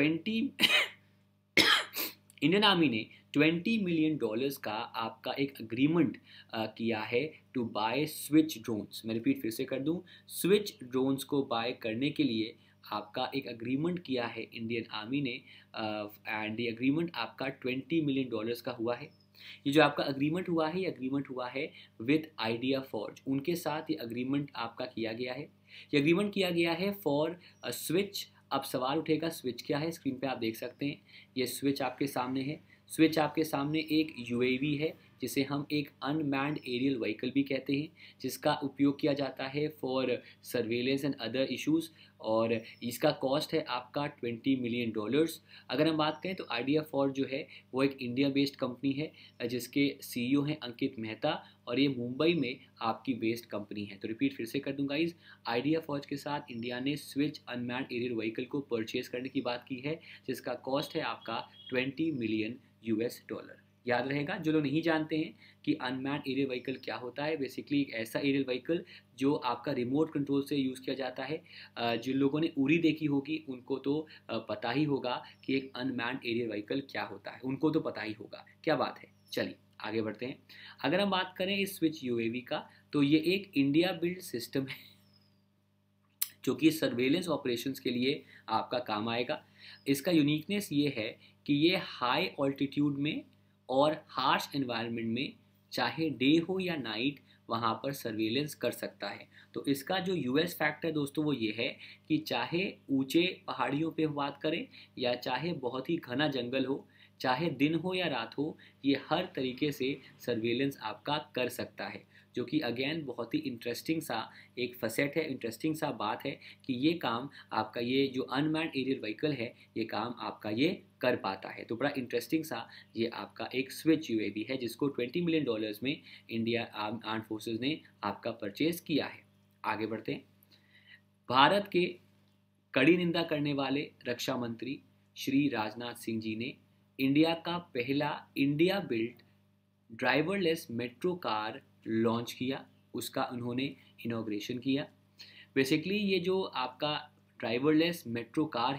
20 मिलियन डॉलर्स का आपका एक अग्रीमेंट किया है टू बाय स्विच ड्रोन्स। मैं रिपीट फिर से कर दूं, स्विच ड्रोन्स को बाय करने के लिए आपका एक अग्रीमेंट किया है इंडियन आर्मी ने, एंड ये अग्रीमेंट आपका 20 मिलियन डॉलर्स का हुआ है। ये जो आपका अग्रीमेंट हुआ है, ये अग्रीमेंट हुआ है विद आइडिया फॉर्ज, उनके साथ ये अग्रीमेंट आपका किया गया है। ये अग्रीमेंट किया गया है फॉर स्विच। अब सवाल उठेगा स्विच क्या है? स्क्रीन पे आप देख सकते हैं, ये स्विच आपके सामने है। स्विच आपके सामने एक UAV है, जिसे हम एक अनमैन्ड एरियल व्हीकल भी कहते हैं, जिसका उपयोग किया जाता है for surveillance and other issues, और इसका कॉस्ट है आपका 20 मिलियन डॉलर्स। अगर हम बात करें तो आइडिया फॉर्ज जो है वो एक इंडिया बेस्ड कंपनी है, जिसके CEO हैं अंकित मेहता, और ये मुंबई में आपकी बेस्ड कंपनी है। तो रिपीट फिर से कर दूंगा इस आइडिया फॉर्ज के साथ इंडिया ने स्विच अनमैन्ड एरियल व्हीकल को परचेज करने की बात की है, जिसका कॉस्ट है आपका 20 मिलियन US डॉलर। याद रहेगा, जो लोग नहीं जानते हैं कि अनमैन्ड एरियल व्हीकल क्या होता है, बेसिकली एक ऐसा एरियल व्हीकल जो आपका रिमोट कंट्रोल से यूज़ किया जाता है। जिन लोगों ने उरी देखी होगी उनको तो पता ही होगा कि एक अनमैन्ड एरियल व्हीकल क्या होता है, उनको तो पता ही होगा। क्या बात है, चलिए आगे बढ़ते हैं। अगर हम बात करें इस स्विच UAV का, तो ये एक इंडिया बिल्ड सिस्टम है जो कि सर्वेलेंस ऑपरेशंस के लिए आपका काम आएगा। इसका यूनिकनेस ये है कि ये हाई ऑल्टीट्यूड में और हार्श एनवायरनमेंट में, चाहे डे हो या नाइट, वहाँ पर सर्वेलेंस कर सकता है। तो इसका जो US फैक्टर दोस्तों वो ये है कि चाहे ऊंचे पहाड़ियों पे बात करें, या चाहे बहुत ही घना जंगल हो, चाहे दिन हो या रात हो, ये हर तरीके से सर्वेलेंस आपका कर सकता है। जो कि अगेन बहुत ही इंटरेस्टिंग सा एक फसेट है, इंटरेस्टिंग सा बात है कि ये काम आपका, ये जो अनमैन्ड एरियल व्हीकल है, ये काम आपका ये कर पाता है। तो बड़ा इंटरेस्टिंग सा ये आपका एक स्विच UAV है, जिसको 20 मिलियन डॉलर्स में इंडिया आर्म फोर्सेस ने आपका परचेज किया है। आगे बढ़ते हैं। भारत के कड़ी निंदा करने वाले रक्षा मंत्री श्री राजनाथ सिंह जी ने इंडिया का पहला India built driverless metro car launch किया, उसका उन्होंने इनॉग्रेशन किया। बेसिकली ये जो आपका ड्राइवरलेस मेट्रो कार है,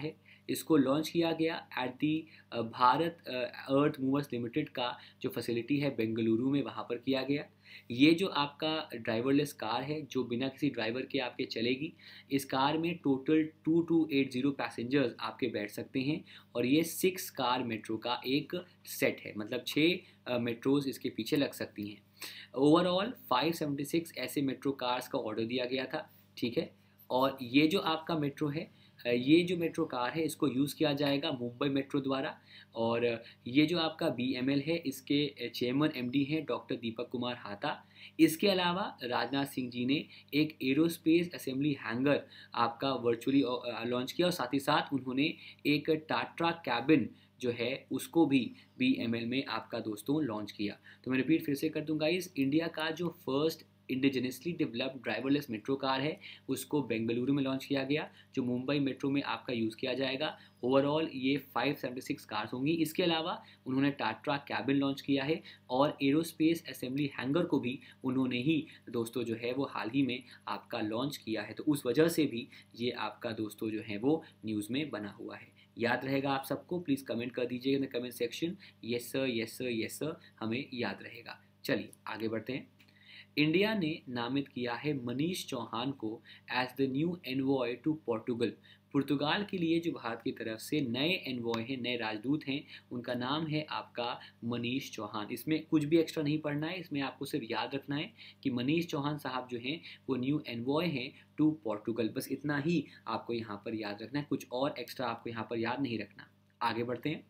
इसको लॉन्च किया गया at the Bharat Earth Movers Limited का जो फैसिलिटी है बेंगलुरु में, वहाँ पर किया गया। ये जो आपका ड्राइवरलेस कार है जो बिना किसी ड्राइवर के आपके चलेगी, इस कार में टोटल 2280 पैसेंजर्स आपके बैठ सकते हैं और ये 6 कार मेट्रो का एक सेट है, मतलब 6 मेट्रोज इसके पीछे लग सकती हैं। ओवरऑल 576 ऐसे मेट्रो कार्स का ऑर्डर दिया गया था, ठीक है। और ये जो आपका मेट्रो है, ये जो मेट्रो कार है इसको यूज़ किया जाएगा मुंबई मेट्रो द्वारा। और ये जो आपका BML है इसके चेयरमैन MD हैं डॉक्टर दीपक कुमार हाथा। इसके अलावा राजनाथ सिंह जी ने एक एरोस्पेस असेंबली हैंगर आपका वर्चुअली लॉन्च किया और साथ ही साथ उन्होंने एक टाटा कैबिन जो है उसको भी BML में आपका दोस्तों लॉन्च किया। तो मैं रिपीट फिर से कर दूंगा, इस इंडिया का जो first indigenously developed driverless metro car है उसको बेंगलुरु में लॉन्च किया गया, जो मुंबई मेट्रो में आपका यूज़ किया जाएगा। ओवरऑल ये 576 कार्स होंगी। इसके अलावा उन्होंने टाटा कैबिन लॉन्च किया है और एरोस्पेस असेंबली हैंगर को भी उन्होंने ही दोस्तों जो है वो हाल ही में आपका लॉन्च किया है। तो उस वजह से भी ये आपका दोस्तों जो है वो न्यूज़ में बना हुआ है। याद रहेगा आप सबको, प्लीज़ कमेंट कर दीजिएगा in the comment section, yes sir yes sir yes sir, हमें याद रहेगा। चलिए आगे बढ़ते हैं। इंडिया ने नामित किया है मनीष चौहान को as the new envoy to Portugal. पुर्तगाल के लिए जो भारत की तरफ से नए एनवॉय हैं, नए राजदूत हैं, उनका नाम है आपका मनीष चौहान। इसमें कुछ भी एक्स्ट्रा नहीं पढ़ना है, इसमें आपको सिर्फ याद रखना है कि मनीष चौहान साहब जो हैं वो न्यू एनवॉय हैं टू पोर्टुगल। बस इतना ही आपको यहाँ पर याद रखना है, कुछ और एक्स्ट्रा आपको यहाँ पर याद नहीं रखना। आगे बढ़ते हैं।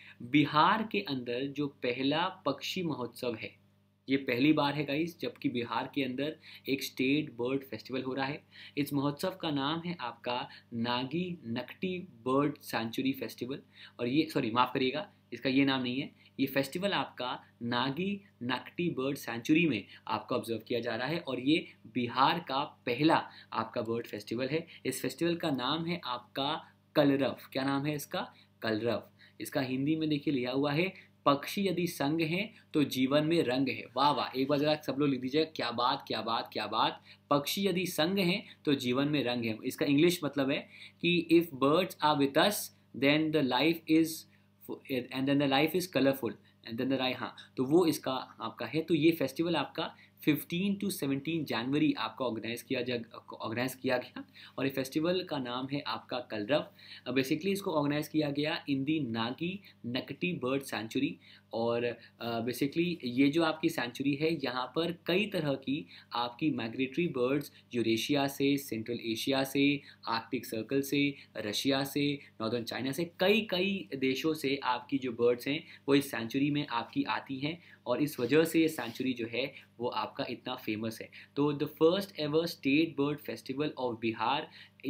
बिहार के अंदर जो पहला पक्षी महोत्सव है, ये पहली बार है गाइस जबकि बिहार के अंदर एक स्टेट बर्ड फेस्टिवल हो रहा है। इस महोत्सव का नाम है आपका Nagi Nakti bird sanctuary festival. और ये माफ़ करिएगा, इसका ये नाम नहीं है, ये फेस्टिवल आपका नागी नकटी बर्ड सेंचुरी में आपका ऑब्जर्व किया जा रहा है और ये बिहार का पहला आपका बर्ड फेस्टिवल है। इस फेस्टिवल का नाम है आपका कलरव। क्या नाम है इसका? कलरव। इसका हिंदी में देखिए लिया हुआ है, पक्षी यदि संग हैं तो जीवन में रंग है। वाह वाह, एक बार जरा सब लोग लिख दीजिएगा, क्या बात क्या बात क्या बात। पक्षी यदि संग हैं तो जीवन में रंग है। इसका इंग्लिश मतलब है कि if birds are with us then the life is colourful and then the हाँ, तो वो इसका आपका है। तो ये फेस्टिवल आपका 15 to 17 जनवरी आपका ऑर्गेनाइज किया गया और ये फेस्टिवल का नाम है आपका कलरव। बेसिकली इसको ऑर्गेनाइज किया गया in the Nagi Nakti bird sanctuary. और बेसिकली ये जो आपकी सेंचुरी है यहाँ पर कई तरह की आपकी माइग्रेटरी बर्ड्स यूरेशिया से, सेंट्रल एशिया से, आर्कटिक सर्कल से, रशिया से, नॉर्दर्न चाइना से, कई देशों से आपकी जो बर्ड्स हैं वो इस सेंचुरी में आपकी आती हैं और इस वजह से ये सेंचुरी जो है वो आपका इतना फेमस है। तो the first ever state bird festival of Bihar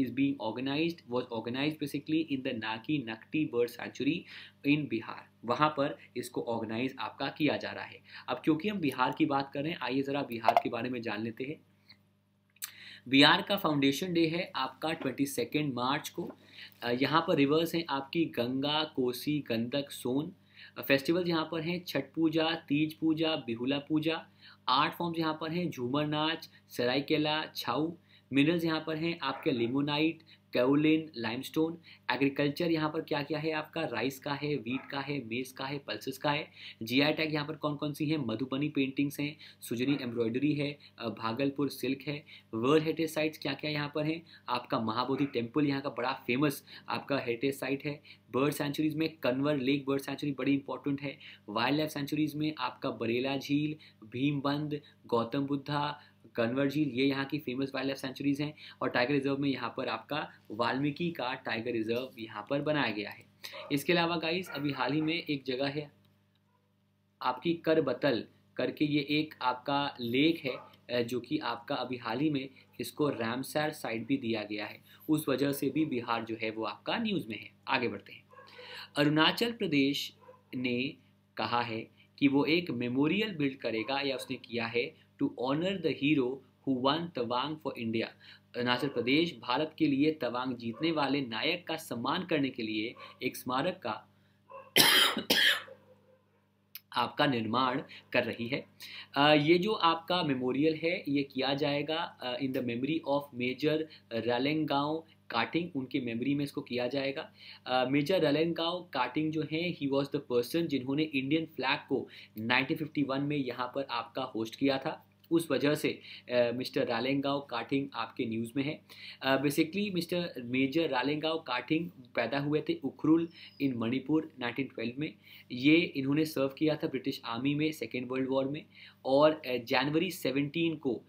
was organized basically in the Nagi Nakti bird sanctuary in Bihar. वहाँ पर इसको ऑर्गेनाइज आपका किया जा रहा है। अब क्योंकि हम बिहार की बात कर रहे हैं, आइए ज़रा बिहार के बारे में जान लेते हैं। बिहार का फाउंडेशन डे है आपका 22 मार्च को। यहाँ पर रिवर्स हैं आपकी गंगा, कोसी, गंडक, सोन। फेस्टिवल्स यहाँ पर हैं छठ पूजा, तीज पूजा, बिहुला पूजा। आर्ट फॉर्म्स यहाँ पर हैं झूमर नाच, सरायकेला, छाऊ। मिनरल्स यहाँ पर हैं आपके लिमोनाइट, कैओलिन, लाइमस्टोन। एग्रीकल्चर यहाँ पर क्या क्या है आपका? राइस का है, वीट का है, मेज का है, पल्सेस का है। GI टैग यहाँ पर कौन कौन सी हैं? मधुबनी पेंटिंग्स हैं, सुजनी एम्ब्रॉयडरी है, भागलपुर सिल्क है। वर्ल्ड हेरिटेज साइट्स क्या क्या यहाँ पर हैं आपका? महाबोधि टेम्पल यहाँ का बड़ा फेमस आपका हेरिटेज साइट है। बर्ड सेंचुरीज में कन्वर लेक बर्ड सेंचुरी बड़ी इंपॉर्टेंट है। वाइल्ड लाइफ सेंचुरीज में आपका बरेला झील, भीमबंद, गौतम बुद्धा, कन्वर झील, ये यहाँ की फेमस वाइल्ड लाइफ सेंचुरीज हैं। और टाइगर रिजर्व में यहाँ पर आपका वाल्मीकि का टाइगर रिजर्व यहाँ पर बनाया गया है। इसके अलावा गाइस अभी हाल ही में एक जगह है आपकी करबतल करके, ये एक आपका लेक है जो कि आपका अभी हाल ही में इसको रामसर साइट भी दिया गया है। उस वजह से भी बिहार जो है वो आपका न्यूज़ में है। आगे बढ़ते हैं। अरुणाचल प्रदेश ने कहा है कि वो एक मेमोरियल बिल्ड करेगा या उसने किया है to honour the hero who won Tawang for India. Arunachal Pradesh Bharat के लिए तवांग जीतने वाले नायक का सम्मान करने के लिए एक स्मारक का आपका निर्माण कर रही है। ये जो आपका मेमोरियल है ये किया जाएगा in the memory of major Ralengnao Khathing, उनके मेमोरी में इसको किया जाएगा। मेजर रालेंगांव काटिंग जो हैं ही वॉज द पर्सन जिन्होंने इंडियन फ्लैग को 1951 में यहाँ पर आपका होस्ट किया था। उस वजह से मिस्टर रालेंगांव काटिंग आपके न्यूज़ में है। Basically mister major Ralengnao Khathing पैदा हुए थे उखरुल इन मणिपुर 1912 में। ये इन्होंने सर्व किया था ब्रिटिश आर्मी में सेकेंड वर्ल्ड वॉर में, और जनवरी 17 को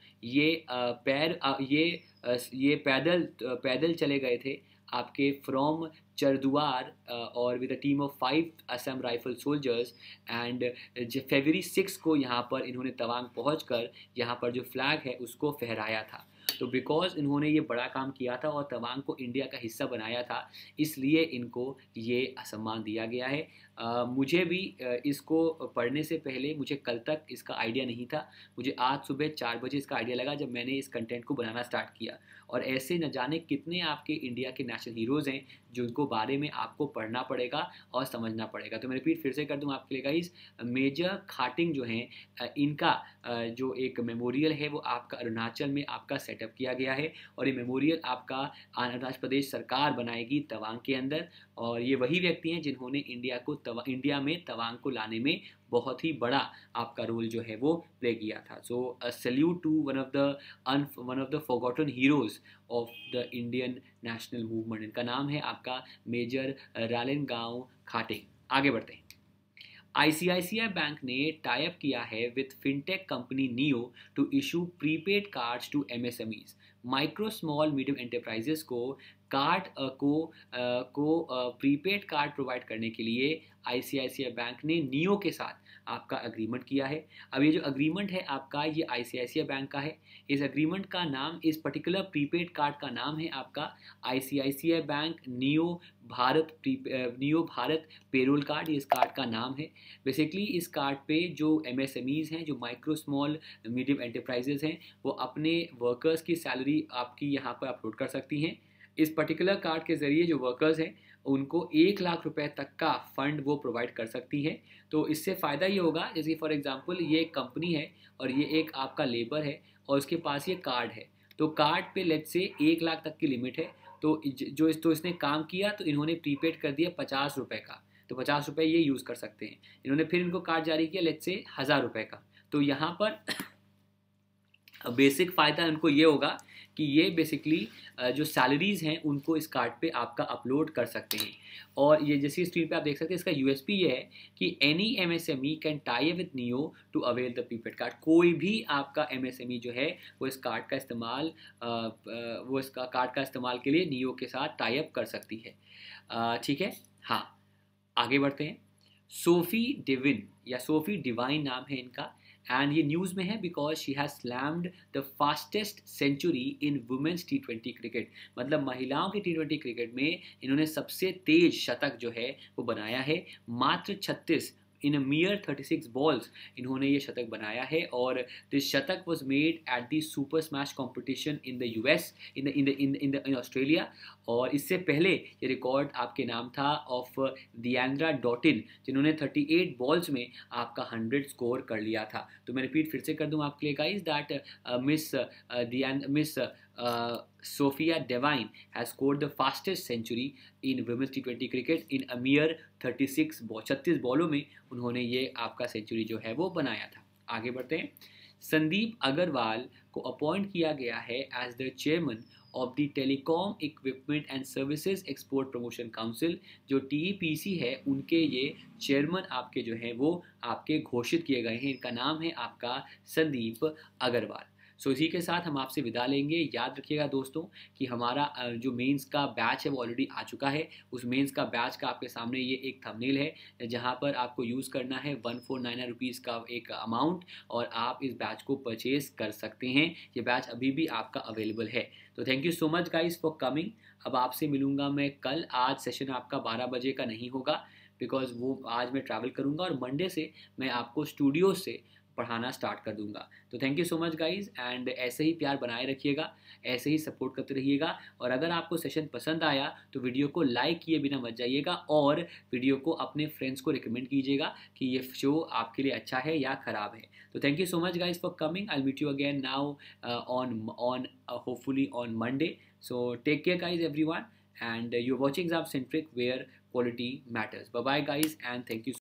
ये पैदल चले गए थे आपके फ्रॉम चरदुआर और with a team of 5 Assam rifle soldiers. And फरवरी 6 को यहाँ पर इन्होंने तवांग पहुँचकर यहाँ पर जो फ्लैग है उसको फहराया था। तो बिकॉज इन्होंने ये बड़ा काम किया था और तवांग को इंडिया का हिस्सा बनाया था, इसलिए इनको ये सम्मान दिया गया है। मुझे भी इसको पढ़ने से पहले मुझे कल तक इसका आइडिया नहीं था। मुझे आज सुबह 4 बजे इसका आइडिया लगा जब मैंने इस कंटेंट को बनाना स्टार्ट किया। और ऐसे न जाने कितने आपके इंडिया के नेशनल हीरोज़ हैं जिनको बारे में आपको पढ़ना पड़ेगा और समझना पड़ेगा। तो मैं रिपीट फिर से कर दूँ आपके लिए गाइस, मेजर खाटिंग जो हैं इनका जो एक मेमोरियल है वो आपका अरुणाचल में आपका सेटअप किया गया है, और ये मेमोरियल आपका अरुणाचल प्रदेश सरकार बनाएगी तवांग के अंदर। और ये वही व्यक्ति हैं जिन्होंने इंडिया में तवांग को लाने में बहुत ही बड़ा आपका रोल जो है वो प्ले किया था। So a salute to one of the forgotten heroes of the Indian national movement. इनका नाम है आपका मेजर रालेंगांव खाटिंग। आगे बढ़ते हैं। आईसीआईसीआई बैंक ने टाई अप किया है with fintech company Neo to issue prepaid cards to MSMEs. Micro small medium enterprises को प्रीपेड कार्ड प्रोवाइड करने के लिए आईसीआईसीआई बैंक ने नियो के साथ आपका अग्रीमेंट किया है। अब ये जो अग्रीमेंट है आपका ये आईसीआईसीआई बैंक का है। इस अग्रीमेंट का नाम, इस पर्टिकुलर प्रीपेड कार्ड का नाम है आपका ICICI bank Neo Bharat payroll card. ये इस कार्ड का नाम है। बेसिकली इस कार्ड पे जो एमएसएमईज हैं, जो माइक्रो स्मॉल मीडियम एंटरप्राइजेज हैं, वो अपने वर्कर्स की सैलरी आपकी यहाँ पर अपलोड कर सकती हैं। इस पर्टिकुलर कार्ड के ज़रिए जो वर्कर्स हैं उनको 1 लाख रुपए तक का फंड वो प्रोवाइड कर सकती है। तो इससे फ़ायदा ये होगा, जैसे फॉर एग्जांपल ये एक कंपनी है और ये एक आपका लेबर है और उसके पास ये कार्ड है, तो कार्ड पे लेट्स से 1 लाख तक की लिमिट है। तो इसने काम किया तो इन्होंने प्रीपेड कर दिया 50 रुपये का, तो 50 रुपये ये यूज़ कर सकते हैं। इन्होंने फिर इनको कार्ड जारी किया लेट्स से 1000 रुपये का, तो यहाँ पर बेसिक फ़ायदा इनको ये होगा कि ये बेसिकली जो सैलरीज़ हैं उनको इस कार्ड पे आपका अपलोड कर सकते हैं। और ये जैसी स्क्रीन पे आप देख सकते हैं, इसका यूएसपी ये है कि any MSME can tie up with Neo to avail the prepaid card. कोई भी आपका एमएसएमई जो है वो इस कार्ड का इस्तेमाल के लिए नियो के साथ टाई अप कर सकती है। ठीक है, हाँ आगे बढ़ते हैं। सोफी डिविन या सोफी डिवाइन नाम है इनका, एंड ये न्यूज़ में है because she has slammed the fastest century in women's T20 cricket. मतलब महिलाओं के T20 क्रिकेट में इन्होंने सबसे तेज शतक जो है वो बनाया है। मात्र 36 इन अ मियर 36 बॉल्स इन्होंने ये शतक बनाया है। और दिस शतक was made at the super smash competition in the US in Australia. और इससे पहले ये रिकॉर्ड आपके नाम था ऑफ दियांद्रा डॉटिन, जिन्होंने 38 बॉल्स में आपका 100 स्कोर कर लिया था। तो मैं रिपीट फिर से कर दूं आपके लिए guys that miss Sophia Devine has scored the fastest century in women's T20 cricket in a mere 36 बॉलों में उन्होंने ये आपका सेंचुरी जो है वो बनाया था। आगे बढ़ते हैं। संदीप अग्रवाल को अपॉइंट किया गया है as the chairman of the telecom equipment and services export promotion council. जो TEPC है उनके ये चेयरमैन आपके जो हैं वो आपके घोषित किए गए हैं। इनका नाम है आपका संदीप अग्रवाल। सो इसी के साथ हम आपसे विदा लेंगे। याद रखिएगा दोस्तों कि हमारा जो मेंस का बैच है वो ऑलरेडी आ चुका है। उस मेंस का बैच का आपके सामने ये एक थंबनेल है जहां पर आपको यूज़ करना है 1499 रुपीज़ का एक अमाउंट, और आप इस बैच को परचेज कर सकते हैं। ये बैच अभी भी आपका अवेलेबल है। तो thank you so much guys for coming. अब आपसे मिलूंगा मैं कल। आज सेशन आपका 12 बजे का नहीं होगा बिकॉज वो आज मैं ट्रैवल करूँगा, और मंडे से मैं आपको स्टूडियो से पढ़ाना स्टार्ट कर दूंगा। तो thank you so much guys, and ऐसे ही प्यार बनाए रखिएगा, ऐसे ही सपोर्ट करते रहिएगा। और अगर आपको सेशन पसंद आया तो वीडियो को लाइक किए बिना मत जाइएगा, और वीडियो को अपने फ्रेंड्स को रिकमेंड कीजिएगा कि ये शो आपके लिए अच्छा है या ख़राब है। तो thank you so much guys for coming. I meet you again now on hopefully on Monday. So take care guys everyone, and you're watching Exam Centric, where quality matters. Bye bye guys, and thank you.